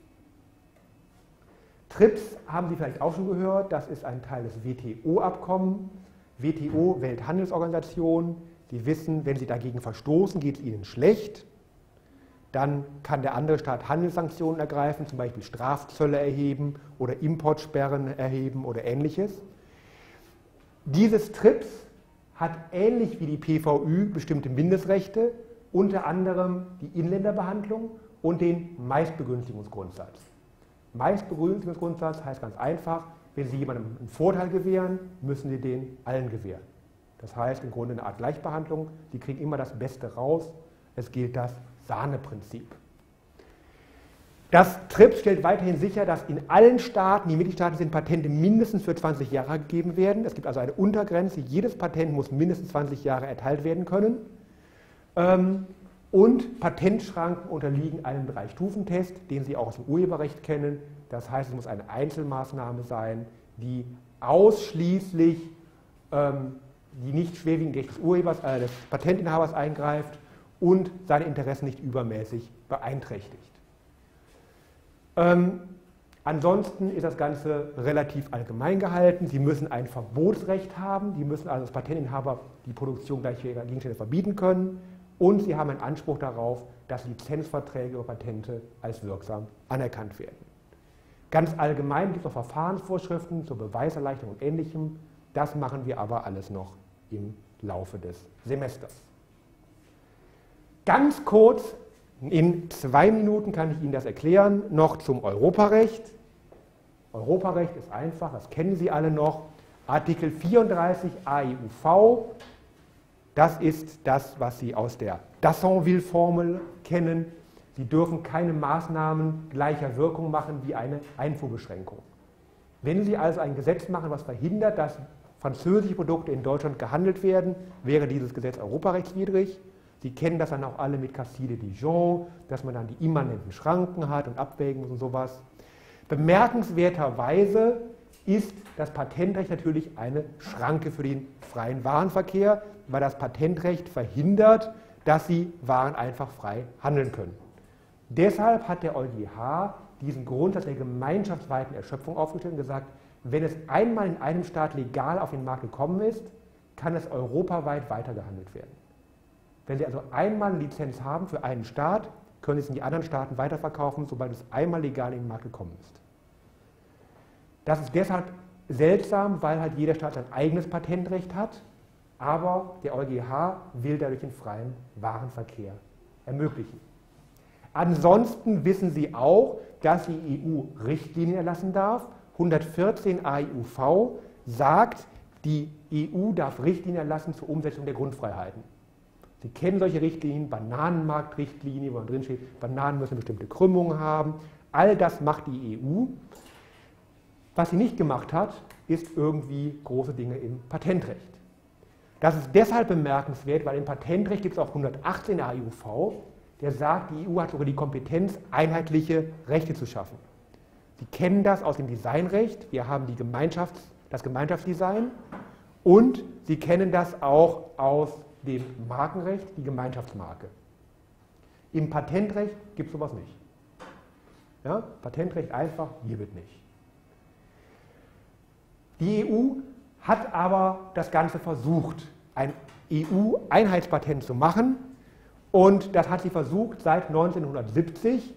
TRIPS haben Sie vielleicht auch schon gehört, das ist ein Teil des W T O-Abkommens. W T O, Welthandelsorganisation. Sie wissen, wenn Sie dagegen verstoßen, geht es Ihnen schlecht. Dann kann der andere Staat Handelssanktionen ergreifen, zum Beispiel Strafzölle erheben oder Importsperren erheben oder Ähnliches. Dieses TRIPS hat ähnlich wie die P V Ü bestimmte Mindestrechte, unter anderem die Inländerbehandlung und den Meistbegünstigungsgrundsatz. Meistbegünstigungsgrundsatz heißt ganz einfach, wenn Sie jemandem einen Vorteil gewähren, müssen Sie den allen gewähren. Das heißt im Grunde eine Art Gleichbehandlung, Sie kriegen immer das Beste raus, es gilt das Sahneprinzip. Das TRIPS stellt weiterhin sicher, dass in allen Staaten, die Mitgliedstaaten sind, Patente mindestens für zwanzig Jahre gegeben werden. Es gibt also eine Untergrenze, jedes Patent muss mindestens zwanzig Jahre erteilt werden können. Und Patentschranken unterliegen einem Drei-Stufen-Test, den Sie auch aus dem Urheberrecht kennen. Das heißt, es muss eine Einzelmaßnahme sein, die ausschließlich ähm, die nicht schwerwiegenden Rechte des Urhebers, äh, des Patentinhabers eingreift und seine Interessen nicht übermäßig beeinträchtigt. Ähm, ansonsten ist das Ganze relativ allgemein gehalten. Sie müssen ein Verbotsrecht haben, Sie müssen also als Patentinhaber die Produktion gleicher Gegenstände verbieten können und Sie haben einen Anspruch darauf, dass Lizenzverträge über Patente als wirksam anerkannt werden. Ganz allgemein gibt es noch Verfahrensvorschriften zur Beweiserleichterung und Ähnlichem. Das machen wir aber alles noch im Laufe des Semesters. Ganz kurz, in zwei Minuten kann ich Ihnen das erklären, noch zum Europarecht. Europarecht ist einfach, das kennen Sie alle noch. Artikel vierunddreißig A E U V, das ist das, was Sie aus der Dassonville-Formel kennen. Sie dürfen keine Maßnahmen gleicher Wirkung machen wie eine Einfuhrbeschränkung. Wenn Sie also ein Gesetz machen, was verhindert, dass französische Produkte in Deutschland gehandelt werden, wäre dieses Gesetz europarechtswidrig. Sie kennen das dann auch alle mit Cassis de Dijon, dass man dann die immanenten Schranken hat und abwägen muss und sowas. Bemerkenswerterweise ist das Patentrecht natürlich eine Schranke für den freien Warenverkehr, weil das Patentrecht verhindert, dass Sie Waren einfach frei handeln können. Deshalb hat der EuGH diesen Grundsatz der gemeinschaftsweiten Erschöpfung aufgestellt und gesagt, wenn es einmal in einem Staat legal auf den Markt gekommen ist, kann es europaweit weitergehandelt werden. Wenn Sie also einmal eine Lizenz haben für einen Staat, können Sie es in die anderen Staaten weiterverkaufen, sobald es einmal legal in den Markt gekommen ist. Das ist deshalb seltsam, weil halt jeder Staat sein eigenes Patentrecht hat, aber der EuGH will dadurch den freien Warenverkehr ermöglichen. Ansonsten wissen Sie auch, dass die E U Richtlinien erlassen darf. hundertvierzehn A E U V sagt, die E U darf Richtlinien erlassen zur Umsetzung der Grundfreiheiten. Sie kennen solche Richtlinien, Bananenmarktrichtlinie, wo drin steht, Bananen müssen bestimmte Krümmungen haben. All das macht die E U. Was sie nicht gemacht hat, ist irgendwie große Dinge im Patentrecht. Das ist deshalb bemerkenswert, weil im Patentrecht gibt es auch hundertachtzehn A E U V, der sagt, die E U hat sogar die Kompetenz, einheitliche Rechte zu schaffen. Sie kennen das aus dem Designrecht, wir haben die Gemeinschafts-, das Gemeinschaftsdesign und Sie kennen das auch aus dem Markenrecht, die Gemeinschaftsmarke. Im Patentrecht gibt es sowas nicht. Ja, Patentrecht einfach, hier wird nicht. Die E U hat aber das Ganze versucht, ein E U-Einheitspatent zu machen und das hat sie versucht seit neunzehnhundertsiebzig.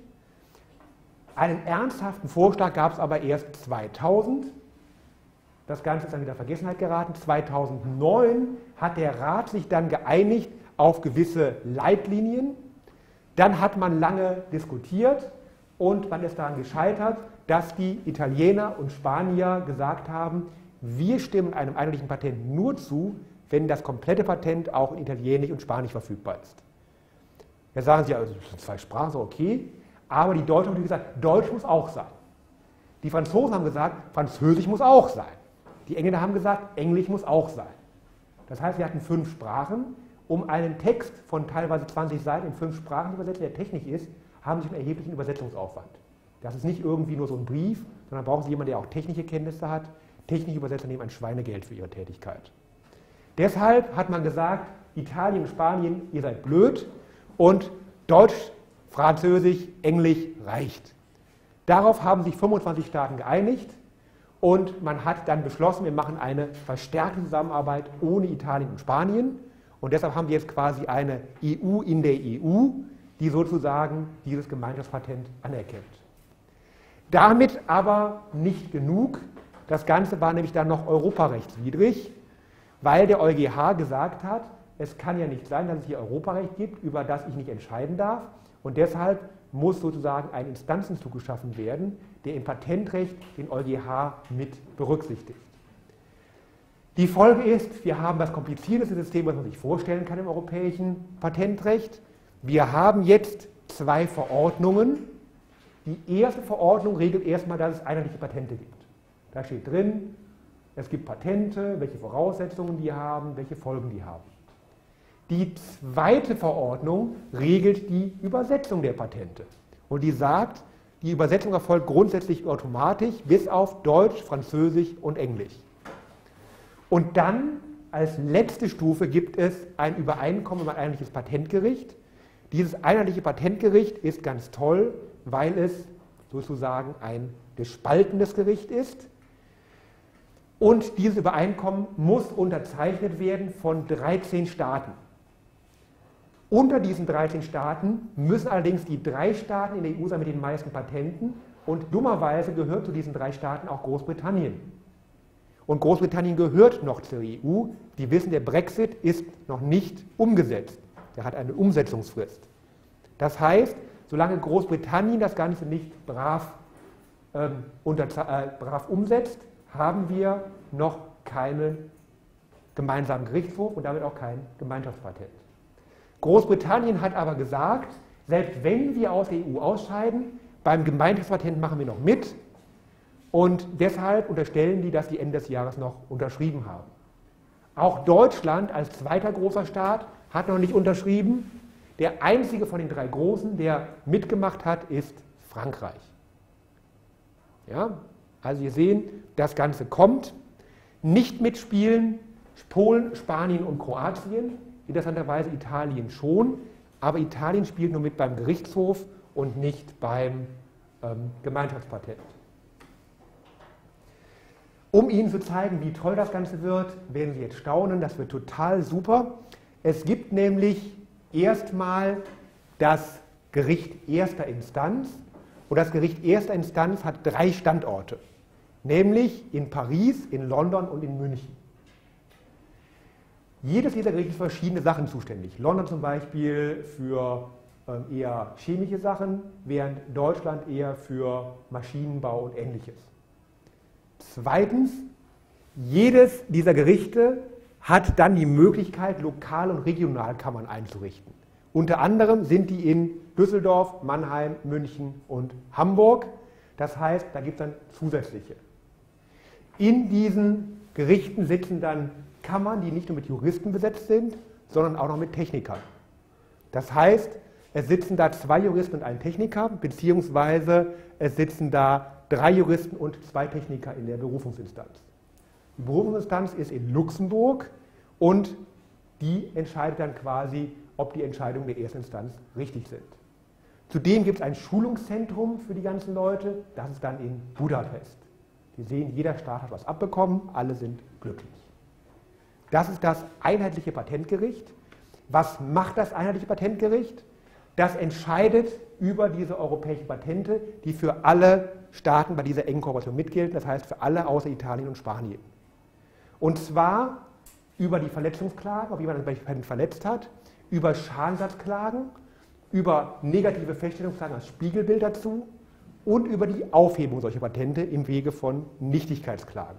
Einen ernsthaften Vorschlag gab es aber erst zweitausend. Das Ganze ist dann wieder in Vergessenheit geraten. zweitausendneun hat der Rat sich dann geeinigt auf gewisse Leitlinien. Dann hat man lange diskutiert und man ist daran gescheitert, dass die Italiener und Spanier gesagt haben, wir stimmen einem einheitlichen Patent nur zu, wenn das komplette Patent auch in Italienisch und Spanisch verfügbar ist. Da sagen sie, also das sind zwei Sprachen, so okay, aber die Deutschen haben gesagt, Deutsch muss auch sein. Die Franzosen haben gesagt, Französisch muss auch sein. Die Engländer haben gesagt, Englisch muss auch sein. Das heißt, wir hatten fünf Sprachen. Um einen Text von teilweise zwanzig Seiten in fünf Sprachen zu übersetzen, der Technik ist, haben sie einen erheblichen Übersetzungsaufwand. Das ist nicht irgendwie nur so ein Brief, sondern brauchen Sie jemanden, der auch technische Kenntnisse hat. Technische Übersetzer nehmen ein Schweinegeld für ihre Tätigkeit. Deshalb hat man gesagt, Italien und Spanien, ihr seid blöd und Deutsch, Französisch, Englisch reicht. Darauf haben sich fünfundzwanzig Staaten geeinigt und man hat dann beschlossen, wir machen eine verstärkte Zusammenarbeit ohne Italien und Spanien und deshalb haben wir jetzt quasi eine E U in der E U, die sozusagen dieses Gemeinschaftspatent anerkennt. Damit aber nicht genug. Das Ganze war nämlich dann noch europarechtswidrig, weil der EuGH gesagt hat, es kann ja nicht sein, dass es hier Europarecht gibt, über das ich nicht entscheiden darf. Und deshalb muss sozusagen ein Instanzenzug geschaffen werden, der im Patentrecht den EuGH mit berücksichtigt. Die Folge ist, wir haben das komplizierteste System, was man sich vorstellen kann im europäischen Patentrecht. Wir haben jetzt zwei Verordnungen. Die erste Verordnung regelt erstmal, dass es einheitliche Patente gibt. Da steht drin, es gibt Patente, welche Voraussetzungen die haben, welche Folgen die haben. Die zweite Verordnung regelt die Übersetzung der Patente. Und die sagt, die Übersetzung erfolgt grundsätzlich automatisch, bis auf Deutsch, Französisch und Englisch. Und dann, als letzte Stufe, gibt es ein Übereinkommen über ein einheitliches Patentgericht. Dieses einheitliche Patentgericht ist ganz toll, weil es sozusagen ein gespaltenes Gericht ist. Und dieses Übereinkommen muss unterzeichnet werden von dreizehn Staaten. Unter diesen dreizehn Staaten müssen allerdings die drei Staaten in der E U sein mit den meisten Patenten und dummerweise gehört zu diesen drei Staaten auch Großbritannien. Und Großbritannien gehört noch zur E U. Die wissen, der Brexit ist noch nicht umgesetzt. Der hat eine Umsetzungsfrist. Das heißt, solange Großbritannien das Ganze nicht brav, ähm, unter, äh, brav umsetzt, haben wir noch keinen gemeinsamen Gerichtshof und damit auch kein Gemeinschaftspatent. Großbritannien hat aber gesagt, selbst wenn wir aus der E U ausscheiden, beim Gemeinschaftspatent machen wir noch mit und deshalb unterstellen die, dass die Ende des Jahres noch unterschrieben haben. Auch Deutschland als zweiter großer Staat hat noch nicht unterschrieben. Der einzige von den drei Großen, der mitgemacht hat, ist Frankreich. Ja, also wir sehen, das Ganze kommt. Nicht mitspielen Polen, Spanien und Kroatien, interessanterweise Italien schon, aber Italien spielt nur mit beim Gerichtshof und nicht beim ähm, Gemeinschaftspatent. Um Ihnen zu zeigen, wie toll das Ganze wird, werden Sie jetzt staunen, das wird total super. Es gibt nämlich erstmal das Gericht erster Instanz und das Gericht erster Instanz hat drei Standorte, nämlich in Paris, in London und in München. Jedes dieser Gerichte ist für verschiedene Sachen zuständig. London zum Beispiel für ähm, eher chemische Sachen, während Deutschland eher für Maschinenbau und Ähnliches. Zweitens, jedes dieser Gerichte hat dann die Möglichkeit, Lokal- und Regionalkammern einzurichten. Unter anderem sind die in Düsseldorf, Mannheim, München und Hamburg. Das heißt, da gibt es dann zusätzliche. In diesen Gerichten sitzen dann Kammern, die nicht nur mit Juristen besetzt sind, sondern auch noch mit Technikern. Das heißt, es sitzen da zwei Juristen und ein Techniker, beziehungsweise es sitzen da drei Juristen und zwei Techniker in der Berufungsinstanz. Die Berufungsinstanz ist in Luxemburg und die entscheidet dann quasi, ob die Entscheidungen der ersten Instanz richtig sind. Zudem gibt es ein Schulungszentrum für die ganzen Leute, das ist dann in Budapest. Sie sehen, jeder Staat hat was abbekommen, alle sind glücklich. Das ist das einheitliche Patentgericht. Was macht das einheitliche Patentgericht? Das entscheidet über diese europäischen Patente, die für alle Staaten bei dieser engen Kooperation mitgelten, das heißt für alle außer Italien und Spanien. Und zwar über die Verletzungsklagen, ob jemand ein Patent verletzt hat, über Schadensersatzklagen, über negative Feststellungsklagen als Spiegelbild dazu und über die Aufhebung solcher Patente im Wege von Nichtigkeitsklagen.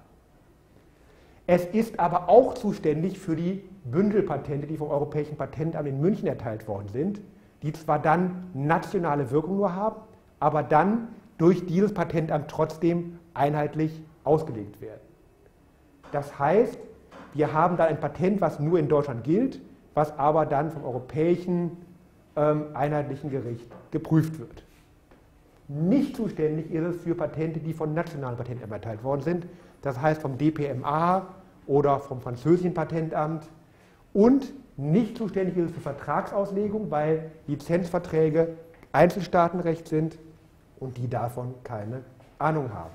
Es ist aber auch zuständig für die Bündelpatente, die vom Europäischen Patentamt in München erteilt worden sind, die zwar dann nationale Wirkung nur haben, aber dann durch dieses Patentamt trotzdem einheitlich ausgelegt werden. Das heißt, wir haben dann ein Patent, was nur in Deutschland gilt, was aber dann vom Europäischen ähm, Einheitlichen Gericht geprüft wird. Nicht zuständig ist es für Patente, die von nationalen Patentämtern erteilt worden sind, das heißt vom D P M A oder vom französischen Patentamt. Und nicht zuständig ist es für Vertragsauslegung, weil Lizenzverträge Einzelstaatenrecht sind und die davon keine Ahnung haben.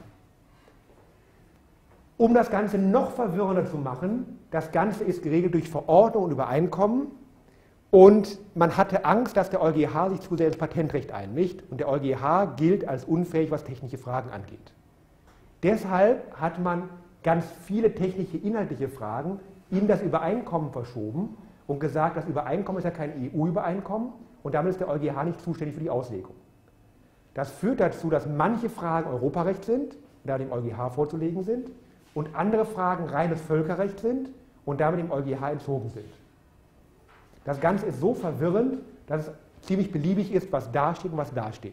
Um das Ganze noch verwirrender zu machen, das Ganze ist geregelt durch Verordnung und Übereinkommen und man hatte Angst, dass der EuGH sich zu sehr ins Patentrecht einmischt und der EuGH gilt als unfähig, was technische Fragen angeht. Deshalb hat man ganz viele technische, inhaltliche Fragen in das Übereinkommen verschoben und gesagt, das Übereinkommen ist ja kein E U-Übereinkommen und damit ist der EuGH nicht zuständig für die Auslegung. Das führt dazu, dass manche Fragen Europarecht sind, da dem EuGH vorzulegen sind, und andere Fragen reines Völkerrecht sind und damit dem EuGH entzogen sind. Das Ganze ist so verwirrend, dass es ziemlich beliebig ist, was da steht und was da steht.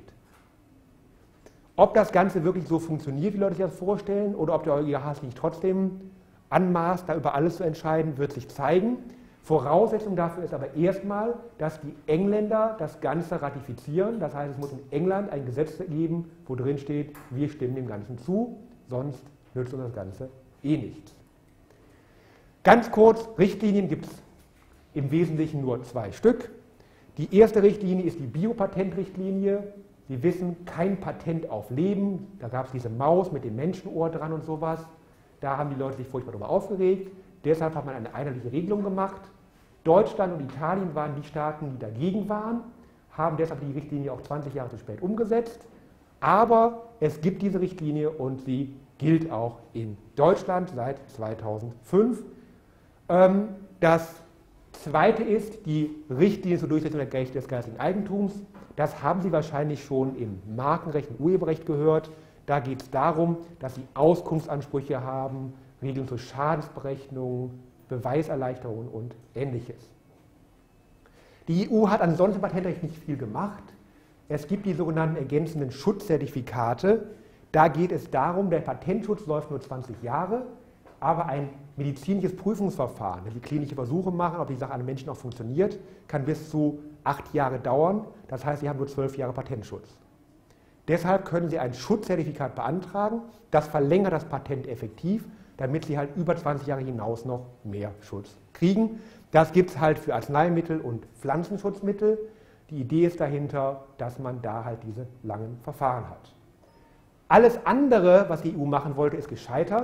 Ob das Ganze wirklich so funktioniert, wie Leute sich das vorstellen, oder ob der EuGH es nicht trotzdem anmaßt, da über alles zu entscheiden, wird sich zeigen. Voraussetzung dafür ist aber erstmal, dass die Engländer das Ganze ratifizieren. Das heißt, es muss in England ein Gesetz geben, wo drin steht, wir stimmen dem Ganzen zu, sonst nützt uns das Ganze eh nichts. Ganz kurz, Richtlinien gibt es im Wesentlichen nur zwei Stück. Die erste Richtlinie ist die Biopatentrichtlinie. Sie wissen, kein Patent auf Leben. Da gab es diese Maus mit dem Menschenohr dran und sowas. Da haben die Leute sich furchtbar darüber aufgeregt. Deshalb hat man eine einheitliche Regelung gemacht. Deutschland und Italien waren die Staaten, die dagegen waren, haben deshalb die Richtlinie auch zwanzig Jahre zu spät umgesetzt. Aber es gibt diese Richtlinie und sie gilt auch in Deutschland seit zweitausendfünf. Das zweite ist die Richtlinie zur Durchsetzung der Rechte des geistigen Eigentums. Das haben Sie wahrscheinlich schon im Markenrecht und Urheberrecht gehört. Da geht es darum, dass Sie Auskunftsansprüche haben, Regeln zur Schadensberechnung, Beweiserleichterungen und Ähnliches. Die E U hat ansonsten im Patentrecht nicht viel gemacht. Es gibt die sogenannten ergänzenden Schutzzertifikate. Da geht es darum, der Patentschutz läuft nur zwanzig Jahre, aber ein medizinisches Prüfungsverfahren, wenn Sie klinische Versuche machen, ob die Sache an Menschen auch funktioniert, kann bis zu acht Jahre dauern. Das heißt, Sie haben nur zwölf Jahre Patentschutz. Deshalb können Sie ein Schutzzertifikat beantragen, das verlängert das Patent effektiv, damit Sie halt über zwanzig Jahre hinaus noch mehr Schutz kriegen. Das gibt es halt für Arzneimittel und Pflanzenschutzmittel. Die Idee ist dahinter, dass man da halt diese langen Verfahren hat. Alles andere, was die E U machen wollte, ist gescheitert.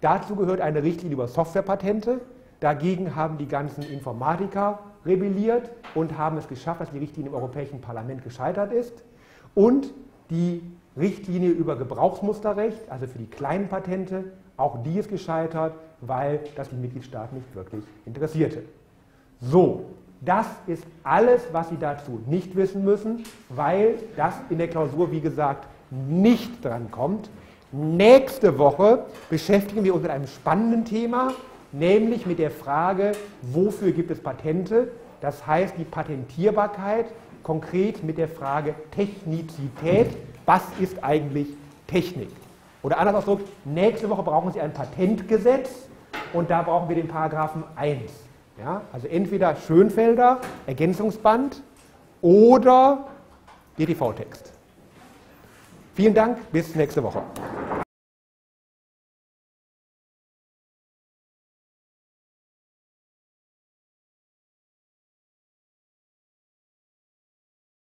Dazu gehört eine Richtlinie über Softwarepatente. Dagegen haben die ganzen Informatiker rebelliert und haben es geschafft, dass die Richtlinie im Europäischen Parlament gescheitert ist. Und die Richtlinie über Gebrauchsmusterrecht, also für die kleinen Patente, auch die ist gescheitert, weil das die Mitgliedstaaten nicht wirklich interessierte. So, das ist alles, was Sie dazu nicht wissen müssen, weil das in der Klausur, wie gesagt, nicht dran kommt. Nächste Woche beschäftigen wir uns mit einem spannenden Thema, nämlich mit der Frage, wofür gibt es Patente? Das heißt, die Patentierbarkeit, konkret mit der Frage Technizität. Was ist eigentlich Technik? Oder anders ausgedrückt, nächste Woche brauchen Sie ein Patentgesetz und da brauchen wir den Paragraphen eins. Ja? Also entweder Schönfelder, Ergänzungsband oder G T V-Text. Vielen Dank, bis nächste Woche.